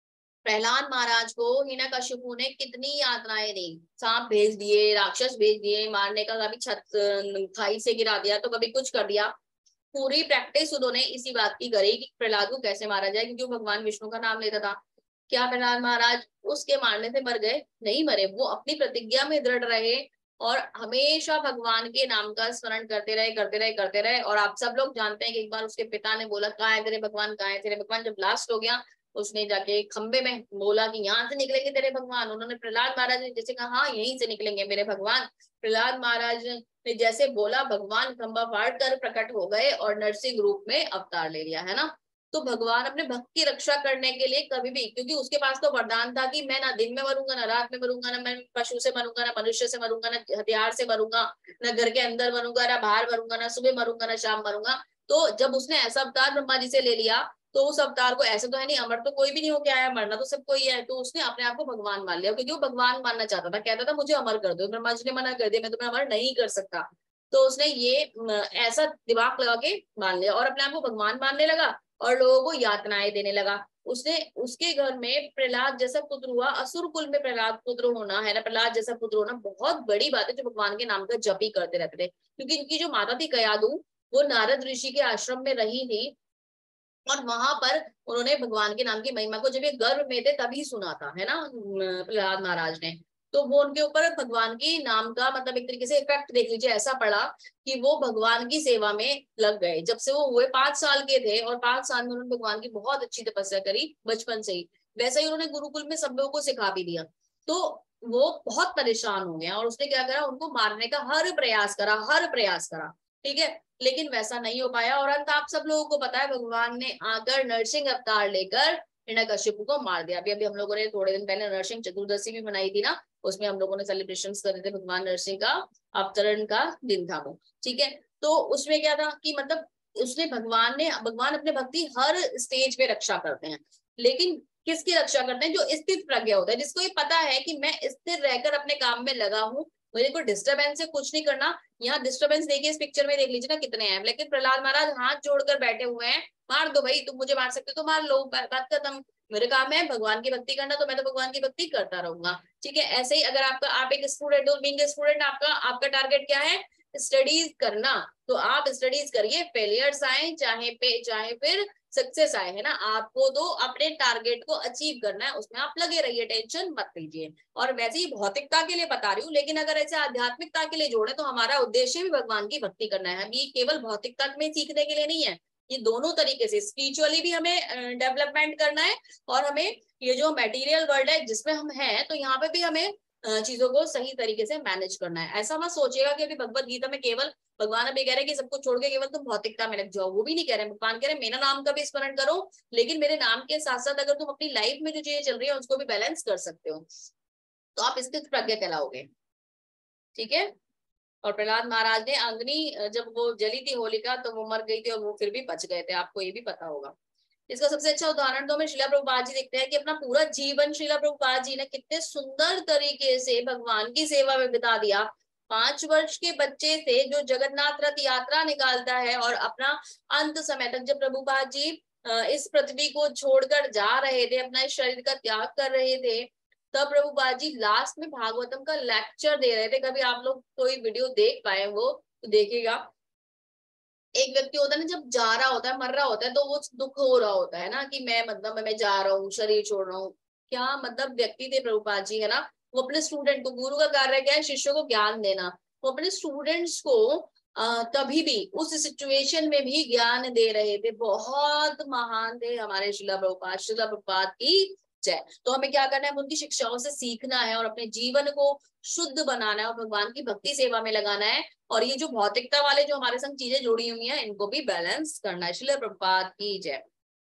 प्रहलाद महाराज को हिरण्यकशिपु ने कितनी यातनाएं दी, सांप भेज दिए, राक्षस भेज दिए मारने का, कभी छत खाई से गिरा दिया तो कभी कुछ कर दिया। पूरी प्रैक्टिस उन्होंने इसी बात की करी कि प्रहलाद को कैसे मारा जाए, क्योंकि वो भगवान विष्णु का नाम लेता था। क्या प्रहलाद महाराज उसके मारने से मर गए? नहीं मरे, वो अपनी प्रतिज्ञा में दृढ़ रहे और हमेशा भगवान के नाम का स्मरण करते रहे करते रहे करते रहे। और आप सब लोग जानते हैं कि एक बार उसके पिता ने बोला कहाँ है तेरे भगवान, कहाँ है तेरे भगवान। जब लास्ट हो गया उसने जाके खंबे में बोला कि यहाँ से निकलेंगे तेरे भगवान। उन्होंने प्रहलाद महाराज ने जैसे कहा हाँ यहीं से निकलेंगे मेरे भगवान। प्रहलाद महाराज ने जैसे बोला भगवान खंबा फाड़ कर प्रकट हो गए और नरसिंह रूप में अवतार ले लिया, है ना। तो भगवान अपने भक्त की रक्षा करने के लिए कभी भी, क्योंकि उसके पास तो वरदान था कि मैं ना दिन में मरूंगा ना रात में मरूंगा, ना मैं पशु से मरूंगा ना मनुष्य से मरूंगा ना हथियार से मरूंगा, ना घर के अंदर मरूंगा ना बाहर मरूंगा, ना सुबह मरूंगा ना शाम मरूंगा। तो जब उसने ऐसा अवतार ब्रह्मा जी से ले लिया तो उस अवतार को, ऐसा तो है नहीं अमर तो कोई भी नहीं होके आया, मरना तो सबको ही है, तो उसने अपने आप को भगवान मान लिया क्योंकि वो भगवान मानना चाहता था। कहता था मुझे अमर कर दो, ब्रह्मा जी ने मना कर दिया मैं तुम्हें अमर नहीं कर सकता। तो उसने ये ऐसा दिमाग लगा के मान लिया और अपने आप को भगवान मानने लगा और लोगों को यातनाएं देने लगा। उसने उसके घर में प्रहलाद जैसा पुत्र हुआ, असुर कुल में प्रहलाद पुत्र होना, है ना, प्रहलाद जैसा पुत्र होना बहुत बड़ी बात है, जो भगवान के नाम का जप ही करते रहते थे। क्योंकि इनकी जो माता थी कयादू, वो नारद ऋषि के आश्रम में रही थी और वहां पर उन्होंने भगवान के नाम की महिमा को जब ये गर्भ में थे तभी सुना था, है ना, प्रहलाद महाराज ने। तो वो उनके ऊपर भगवान की नाम का मतलब एक तरीके से इफेक्ट देख लीजिए ऐसा पड़ा कि वो भगवान की सेवा में लग गए। जब से वो हुए 5 साल के थे और 5 साल में उन्होंने भगवान की बहुत अच्छी तपस्या करी बचपन से ही। वैसे ही उन्होंने गुरुकुल में सब लोगों को सिखा भी दिया। तो वो बहुत परेशान हो गया और उसने क्या करा, उनको मारने का हर प्रयास करा, हर प्रयास करा, ठीक है, लेकिन वैसा नहीं हो पाया। और अंत आप सब लोगों को पता है भगवान ने आकर नरसिंह अवतार लेकर हिरण्यकशिपु को मार दिया। अभी अभी हम लोगों ने थोड़े दिन पहले नरसिंह चतुर्दशी भी मनाई थी ना, उसमें हम लोगों ने सेलिब्रेशन कर रहे थे, भगवान नरसिंह का अवतरण का दिन था वो, ठीक है। तो उसमें क्या था कि मतलब उसने भगवान अपने भक्ति हर स्टेज पे रक्षा करते हैं, लेकिन किसकी रक्षा करते हैं? जो स्थित प्रज्ञ होता है, जिसको ये पता है कि मैं स्थिर रहकर अपने काम में लगा हूँ, मुझे कोई डिस्टर्बेंस से कुछ नहीं करना। यहाँ डिस्टर्बेंस देखिए इस पिक्चर में देख लीजिए ना कितने हैं, लेकिन प्रहलाद महाराज हाथ जोड़कर बैठे हुए हैं, मार दो भाई, तुम मुझे मार सकते हो तो मार लो, बात खत्म। मेरे काम है भगवान की भक्ति करना, तो मैं तो भगवान की भक्ति करता रहूंगा, ठीक है। ऐसे ही अगर आप एक स्टूडेंट हो, बीइंग ए स्टूडेंट आपका टारगेट क्या है? स्टडीज करना। तो आप स्टडीज करिए, फेलियर्स आए चाहे फिर सक्सेस आए, है ना, आपको तो अपने टारगेट को अचीव करना है, उसमें आप लगे रहिए, टेंशन मत लीजिए। और वैसे ही भौतिकता के लिए बता रही हूँ, लेकिन अगर ऐसे आध्यात्मिकता के लिए जोड़े तो हमारा उद्देश्य भी भगवान की भक्ति करना है, अभी केवल भौतिकता में सीखने के लिए नहीं है। ये दोनों तरीके से स्पिरिचुअली भी हमें डेवलपमेंट करना है और हमें ये जो मटेरियल वर्ल्ड है जिसमें हम हैं तो यहाँ पे भी हमें चीजों को सही तरीके से मैनेज करना है। ऐसा मत सोचिएगा कि अभी भगवत गीता में केवल भगवान अभी कह रहे हैं कि सबको छोड़ के केवल तुम भौतिकता में लग जाओ, वो भी नहीं कह रहे। भगवान कह रहे हैं मेरा नाम का भी स्मरण करो, लेकिन मेरे नाम के साथ साथ अगर तुम अपनी लाइफ में जो चीजें चल रही है उसको भी बैलेंस कर सकते हो तो आप स्थित प्रज्ञ कहलाओगे, ठीक है। और प्रहलाद महाराज ने अग्नि जब वो जली थी होलिका तो वो मर गई थी और वो फिर भी बच गए थे, आपको ये भी पता होगा। इसका सबसे अच्छा उदाहरण तो हमें श्रीला प्रभुपाद जी देखते हैं कि अपना पूरा जीवन श्रीला प्रभुपाद जी ने कितने सुंदर तरीके से भगवान की सेवा में बिता दिया। 5 वर्ष के बच्चे से जो जगन्नाथ रथ यात्रा निकालता है और अपना अंत समय तक जब प्रभुपाद जी इस पृथ्वी को छोड़कर जा रहे थे, अपना इस शरीर का त्याग कर रहे थे, तब प्रभुपाद जी लास्ट में भागवतम का लेक्चर दे रहे थे। कभी आप लोग कोई वीडियो देख पाए वो तो देखिएगा। एक व्यक्ति होता है ना जब जा रहा होता है, मर रहा होता है, तो वो दुख हो रहा होता है ना कि मैं मतलब मैं जा रहा हूँ, शरीर छोड़ रहा हूँ। क्या मतलब व्यक्ति थे प्रभुपाद जी, है ना। वो अपने स्टूडेंट को, गुरु का कार्य क्या है? शिष्यों को ज्ञान देना। वो अपने स्टूडेंट्स को कभी भी उस सिचुएशन में भी ज्ञान दे रहे थे। बहुत महान थे हमारे श्रीला प्रभुपाद। श्रीला प्रभुपाद की जय। तो हमें क्या करना है? उनकी शिक्षाओं से सीखना है और अपने जीवन को शुद्ध बनाना है और भगवान की भक्ति सेवा में लगाना है। और ये जो भौतिकता वाले जो हमारे संग चीजें जुड़ी हुई हैं इनको भी बैलेंस करना है। श्रील प्रभुपाद की जय।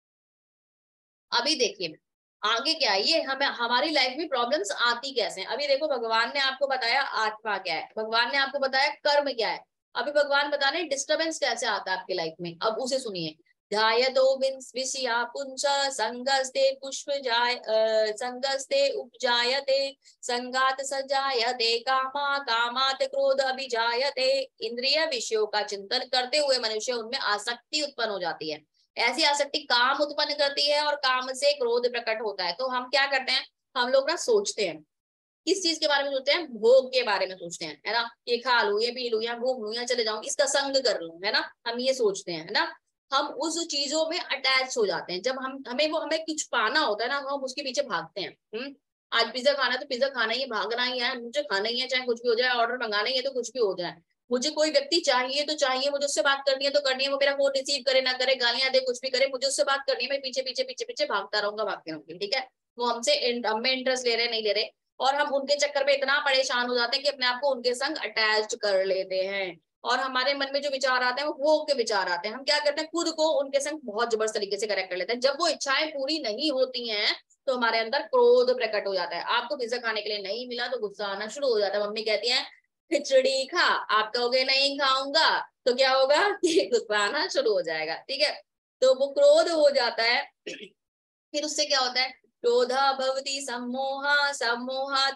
अभी देखिए आगे क्या है, ये हमें हमारी लाइफ में प्रॉब्लम्स आती कैसे हैं। अभी देखो भगवान ने आपको बताया आत्मा क्या है, भगवान ने आपको बताया कर्म क्या है, अभी भगवान बता रहे हैं डिस्टर्बेंस कैसे आता है आपकी लाइफ में। अब उसे सुनिए। ध्यायतो विषया पुंस संगस्ते पुष्प संगस्ते उपजायते संगात सजायते कामात क्रोध अभिजायते। इंद्रिय विषयों का चिंतन करते हुए मनुष्य उनमें आसक्ति उत्पन्न हो जाती है। ऐसी आसक्ति काम उत्पन्न करती है और काम से क्रोध प्रकट होता है। तो हम क्या करते हैं, हम लोग ना सोचते हैं, किस चीज के बारे में सोचते हैं, भोग के बारे में सोचते हैं, है ना, ये खा लूं, ये पी लूं, यहाँ घूम लूं, यहाँ चले जाऊं, इसका संग कर लूं, है ना, हम ये सोचते हैं, है ना। हम उस चीजों में अटैच हो जाते हैं। जब हमें कुछ पाना होता है ना, हम उसके पीछे भागते हैं। आज पिज्जा खाना है तो पिज्जा खाना ही है, भागना ही है, मुझे खाना ही है, चाहे कुछ भी हो जाए, ऑर्डर मंगाना ही है तो कुछ भी हो जाए, मुझे कोई व्यक्ति चाहिए तो चाहिए, मुझे उससे बात करनी है तो करनी है, वो मेरा फोन रिसीव करे ना करे, गालियां दे, कुछ भी करे, मुझे उससे बात करनी है, मैं पीछे पीछे पीछे पीछे भागता रहूंगा, भागते रहूंगी, ठीक है। वो हमें इंटरेस्ट ले रहे नहीं ले रहे, और हम उनके चक्कर में इतना परेशान हो जाते हैं कि अपने आप को उनके संग अटैच कर लेते हैं, और हमारे मन में जो विचार आते हैं वो भोग के विचार आते हैं। हम क्या करते हैं, खुद को उनके संग बहुत जबरदस्त तरीके से करेक्ट कर लेते हैं। जब वो इच्छाएं पूरी नहीं होती हैं तो हमारे अंदर क्रोध प्रकट हो जाता है। आपको पिज्जा खाने के लिए नहीं मिला तो गुस्सा आना शुरू हो जाता है। मम्मी कहती है खिचड़ी खा, आप कहोगे नहीं खाऊंगा, तो क्या होगा कि गुस्सा आना शुरू हो जाएगा, ठीक है। तो वो क्रोध हो जाता है। फिर उससे क्या होता है, क्रोधा भवति सम्मोहा, सम्मोहात्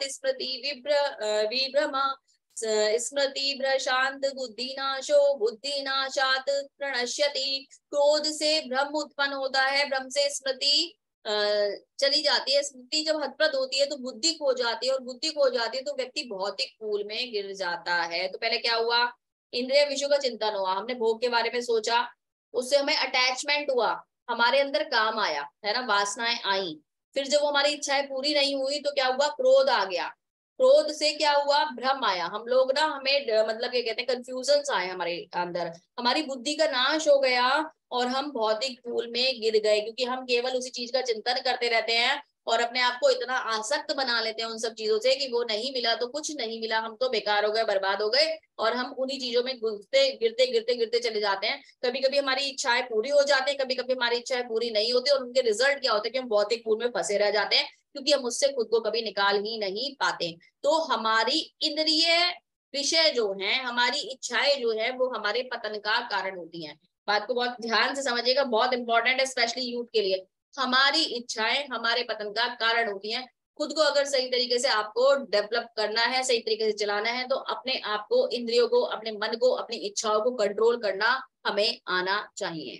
विभ्रमा, स्मृति भ्रशांत बुद्धिनाशो, बुद्धिनाशात प्रणश्यति। क्रोध से भ्रम उत्पन्न होता है, भ्रम से स्मृति चली जाती है, स्मृति जब हतप्रत होती है तो बुद्धि खो जाती है, और बुद्धि खो जाती है तो व्यक्ति भौतिक कूल में गिर जाता है। तो पहले क्या हुआ, इंद्रिय विषयों का चिंतन हुआ, हमने भोग के बारे में सोचा, उससे हमें अटैचमेंट हुआ, हमारे अंदर काम आया, है ना, वासनाएं आई। फिर जब वो हमारी इच्छाएं पूरी नहीं हुई तो क्या हुआ, क्रोध आ गया। क्रोध से क्या हुआ, भ्रम आया, हम लोग ना, हमें मतलब ये कहते हैं कंफ्यूजन आए हमारे अंदर, हमारी बुद्धि का नाश हो गया, और हम भौतिक धूल में गिर गए, क्योंकि हम केवल उसी चीज का चिंतन करते रहते हैं और अपने आप को इतना आसक्त बना लेते हैं उन सब चीजों से कि वो नहीं मिला तो कुछ नहीं मिला, हम तो बेकार हो गए, बर्बाद हो गए, और हम उन्हीं चीजों में घुसते गिरते गिरते गिरते चले जाते हैं। कभी कभी हमारी इच्छाएं पूरी हो जाती है, कभी कभी हमारी इच्छाएं पूरी नहीं होती, और उनके रिजल्ट क्या होते हैं कि हम भौतिक कूल में फंसे रह जाते हैं, क्योंकि हम उससे खुद को कभी निकाल ही नहीं पाते। तो हमारी इंद्रिय विषय जो है, हमारी इच्छाएं जो है, वो हमारे पतन का कारण होती हैं। बात को बहुत ध्यान से समझिएगा, बहुत इंपॉर्टेंट है स्पेशली यूथ के लिए। हमारी इच्छाएं हमारे पतन का कारण होती हैं। खुद को अगर सही तरीके से आपको डेवलप करना है, सही तरीके से चलाना है, तो अपने आप को, इंद्रियों को, अपने मन को, अपनी इच्छाओं को कंट्रोल करना हमें आना चाहिए।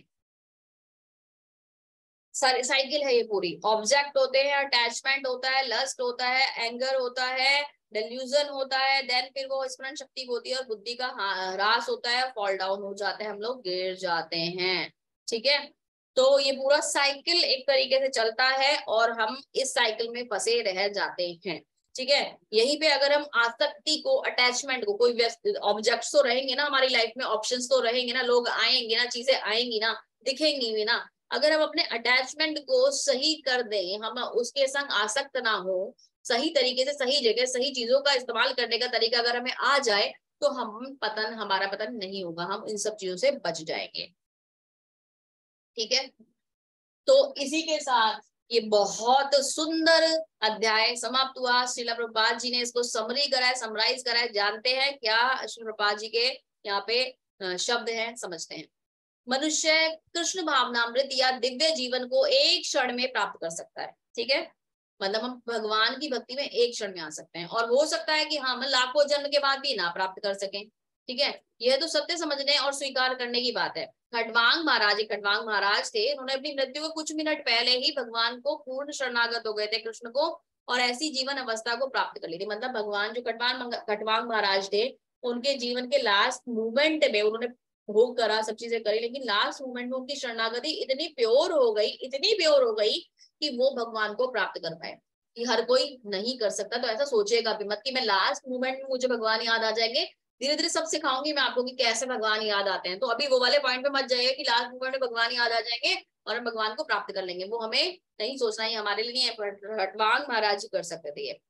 साइकिल है ये पूरी, ऑब्जेक्ट होते हैं, अटैचमेंट होता है, लस्ट होता है, एंगर होता है, डिल्यूजन होता है, देन फिर वो स्मरण शक्ति होती है और बुद्धि का ह्रास होता है, फॉल डाउन हो जाते हैं, हम लोग गिर जाते हैं, ठीक है। तो ये पूरा साइकिल एक तरीके से चलता है और हम इस साइकिल में फंसे रह जाते हैं, ठीक है। यहीं पे अगर हम आसक्ति को, अटैचमेंट को, कोई ऑब्जेक्ट्स तो रहेंगे ना हमारी लाइफ में, ऑप्शंस तो रहेंगे ना, लोग आएंगे ना, चीजें आएंगी ना, दिखेंगी भी ना, अगर हम अपने अटैचमेंट को सही कर दें, हम उसके संग आसक्त ना हो, सही तरीके से, सही जगह, सही चीजों का इस्तेमाल करने का तरीका अगर हमें आ जाए, तो हमारा पतन नहीं होगा, हम इन सब चीजों से बच जाएंगे, ठीक है। तो इसी के साथ ये बहुत सुंदर अध्याय समाप्त हुआ। श्रील प्रभुपाद जी ने इसको समरी कराया, समराइज कराया। जानते हैं क्या श्रील प्रभुपाद जी के यहाँ पे शब्द हैं, समझते हैं। मनुष्य कृष्ण भावनामृत या दिव्य जीवन को एक क्षण में प्राप्त कर सकता है, ठीक है। मतलब हम भगवान की भक्ति में एक क्षण में आ सकते हैं, और हो सकता है कि हम लाखों जन्म के बाद भी ना प्राप्त कर सकें, ठीक है। यह तो सत्य समझने और स्वीकार करने की बात है। खटवांग महाराज थे, उन्होंने अपनी मृत्यु को कुछ मिनट पहले ही भगवान को पूर्ण शरणागत हो गए थे, कृष्ण को, और ऐसी जीवन अवस्था को प्राप्त कर ली थी। मतलब भगवान जो खटवांग महाराज थे, उनके जीवन के लास्ट मूवमेंट में उन्होंने भोग करा, सब चीजें करी, लेकिन लास्ट मोमेंट में उनकी शरणागति इतनी प्योर हो गई, इतनी प्योर हो गई कि वो भगवान को प्राप्त कर पाए। कि हर कोई नहीं कर सकता, तो ऐसा सोचेगा भी मत कि मैं लास्ट मोमेंट में मुझे भगवान याद आ जाएंगे। धीरे धीरे सब सिखाऊंगी मैं आपको कि कैसे भगवान याद आते हैं, तो अभी वो वाले पॉइंट पे मत जाइए कि लास्ट मोमेंट में भगवान याद आ जाएंगे और हम भगवान को प्राप्त कर लेंगे। वो हमें नहीं सोचना, ही हमारे लिए नहीं है, खटवांग महाराज जी कर सकते थे ये।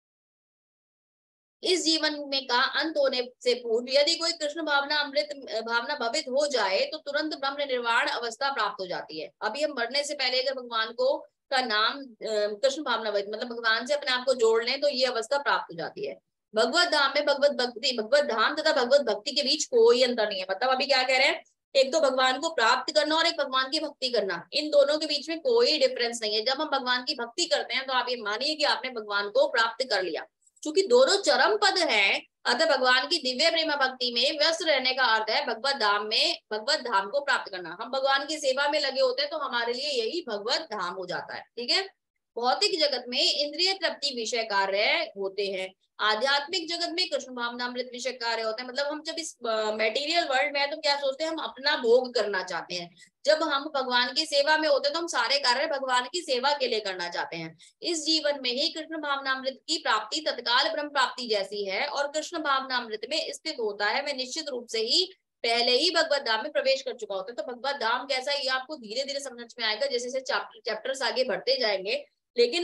इस जीवन में का अंत होने से पूर्व यदि कोई कृष्ण भावना भवित हो जाए तो तुरंत ब्रह्म निर्वाण अवस्था प्राप्त हो जाती है। अभी हम मरने से पहले अगर भगवान को का नाम कृष्ण भावना भवित, मतलब भगवान से अपने आप को जोड़ लें, तो ये अवस्था प्राप्त हो जाती है। भगवत धाम में भगवत धाम तथा भगवत भक्ति के बीच कोई अंतर नहीं है। मतलब अभी क्या कह रहे हैं, एक तो भगवान को प्राप्त करना और एक भगवान की भक्ति करना, इन दोनों के बीच में कोई डिफरेंस नहीं है। जब हम भगवान की भक्ति करते हैं तो आप ये मानिए कि आपने भगवान को प्राप्त कर लिया। चूंकि दोनों चरम पद हैं, अतः भगवान की दिव्य प्रेम भक्ति में व्यस्त रहने का अर्थ है भगवत धाम को प्राप्त करना। हम भगवान की सेवा में लगे होते हैं तो हमारे लिए यही भगवत धाम हो जाता है। ठीक है, भौतिक जगत में इंद्रिय तृप्ति विषय कार्य होते हैं, आध्यात्मिक जगत में कृष्ण भावनामृत विषय कार्य होता है। मतलब हम जब इस मटेरियल वर्ल्ड में है तो क्या सोचते हैं, हम अपना भोग करना चाहते हैं। जब हम भगवान की सेवा में होते हैं तो हम सारे कार्य भगवान की सेवा के लिए करना चाहते हैं। इस जीवन में ही कृष्ण भावनामृत की प्राप्ति तत्काल ब्रह्म प्राप्ति जैसी है, और कृष्ण भावनामृत में स्थित होता है वह निश्चित रूप से ही पहले ही भगवत धाम में प्रवेश कर चुका होता है। तो भगवत धाम कैसा है ये आपको धीरे धीरे समझ में आएगा जैसे जैसे चैप्टर्स आगे बढ़ते जाएंगे। लेकिन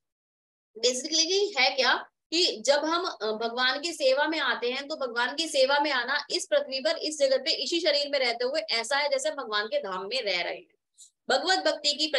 बेसिकली है क्या कि जब हम भगवान की सेवा में आते हैं तो भगवान की सेवा में आना इस पृथ्वी पर इस जगत पे इसी शरीर में रहते हुए ऐसा है जैसे भगवान के धाम में रह रहे हैं। भगवत भक्ति की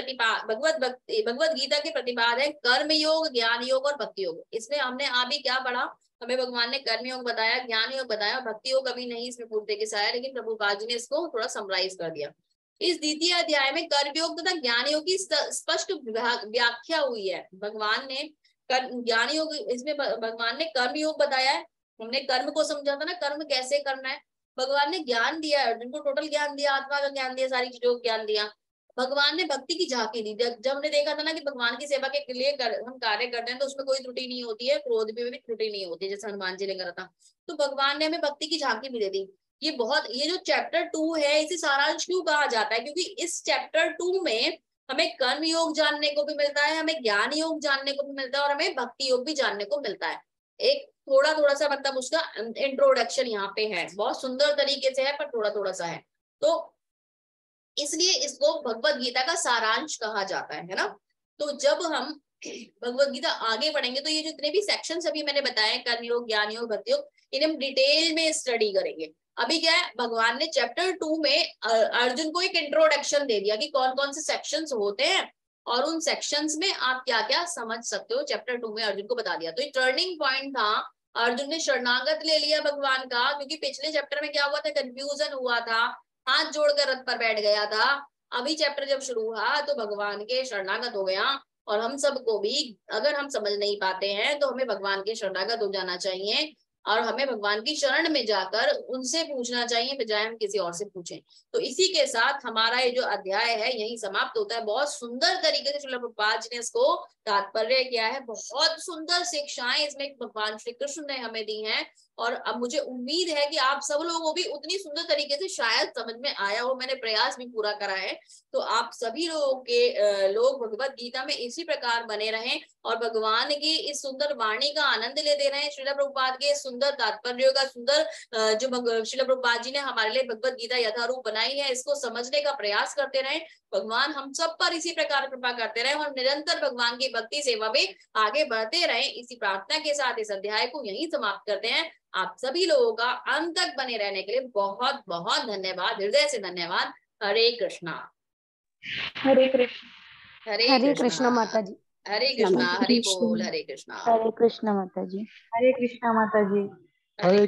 भगवत गीता के प्रतिपाद है कर्म योग, ज्ञान योग और भक्ति योग। इसमें हमने अभी क्या पढ़ा, हमें भगवान ने कर्म योग बताया, ज्ञान योग बताया, और भक्ति योग अभी नहीं इसमें पूर्ण तरीके से आया, लेकिन प्रभुपाद जी ने इसको थोड़ा समराइज कर दिया। इस द्वितीय अध्याय में कर्म योग तथा ज्ञान योग की स्पष्ट व्याख्या हुई है। भगवान ने ज्ञान योग, इसमें भगवान ने कर्म योग बताया है। हमने कर्म को समझा था ना, कर्म कैसे करना है। भगवान ने ज्ञान दिया है, अर्जुन को टोटल ज्ञान दिया, आत्मा का ज्ञान दिया, सारी चीजों का ज्ञान दिया। भगवान ने भक्ति की झांकी दी। जब हमने देखा था ना कि भगवान की सेवा के लिए हम कार्य करते हैं तो उसमें कोई त्रुटि नहीं होती है, क्रोध में भी त्रुटि नहीं होती, जैसे हनुमान जी ने करा था। तो भगवान ने हमें भक्ति की झांकी भी दे दी। ये जो चैप्टर 2 है इसे सारांश क्यों कहा जाता है, क्योंकि इस चैप्टर 2 में हमें कर्म योग जानने को भी मिलता है, हमें ज्ञान योग जानने को भी मिलता है, और हमें भक्ति योग भी जानने को मिलता है। एक थोड़ा थोड़ा सा मतलब उसका इंट्रोडक्शन यहाँ पे है, बहुत सुंदर तरीके से है पर थोड़ा थोड़ा सा है, तो इसलिए इसको भगवत गीता का सारांश कहा जाता है ना। तो जब हम भगवत गीता आगे बढ़ेंगे तो ये जितने भी सेक्शंस अभी मैंने बताए, कर्म योग, ज्ञान योग, भक्ति योग, इन्हें हम डिटेल में स्टडी करेंगे। अभी क्या है, भगवान ने चैप्टर 2 में अर्जुन को एक इंट्रोडक्शन दे दिया कि कौन कौन से सेक्शंस होते हैं और उन सेक्शंस में आप क्या क्या समझ सकते हो। चैप्टर 2 में अर्जुन को बता दिया। तो ये टर्निंग पॉइंट था, अर्जुन ने शरणागत ले लिया भगवान का, क्योंकि पिछले चैप्टर में क्या हुआ था, कंफ्यूजन हुआ था, हाथ जोड़कर रथ पर बैठ गया था। अभी चैप्टर जब शुरू हुआ तो भगवान के शरणागत हो गया। और हम सबको भी अगर हम समझ नहीं पाते हैं तो हमें भगवान के शरणागत हो जाना चाहिए, और हमें भगवान की शरण में जाकर उनसे पूछना चाहिए बजाय हम किसी और से पूछें। तो इसी के साथ हमारा ये जो अध्याय है यही समाप्त होता है। बहुत सुंदर तरीके से श्रील प्रभुपाद जी ने इसको तात्पर्य किया है, बहुत सुंदर शिक्षाएं इसमें भगवान श्री कृष्ण ने हमें दी हैं। और अब मुझे उम्मीद है कि आप सब लोगों को भी उतनी सुंदर तरीके से शायद समझ में आया हो, मैंने प्रयास भी पूरा करा है। तो आप सभी लोगों के लोग भगवत गीता में इसी प्रकार बने रहें और भगवान की इस सुंदर वाणी का आनंद लेते रहें। श्रील प्रभुपाद के सुंदर तात्पर्य का सुंदर जो श्रील प्रभुपाद जी ने हमारे लिए भगवत गीता यथारूप बनाई है, इसको समझने का प्रयास करते रहें। भगवान हम सब पर इसी प्रकार कृपा करते रहें और निरंतर भगवान की भक्ति सेवा में आगे बढ़ते रहें। इसी प्रार्थना के साथ इस अध्याय को यहीं समाप्त करते हैं। आप सभी लोगों का अंत तक बने रहने के लिए बहुत बहुत धन्यवाद, हृदय से धन्यवाद। हरे कृष्णा। हरे कृष्ण। हरे कृष्णा माता जी। हरे कृष्णा, हरि बोल, हरे कृष्णा। हरे कृष्णा माता जी। हरे कृष्णा माता जी। हरे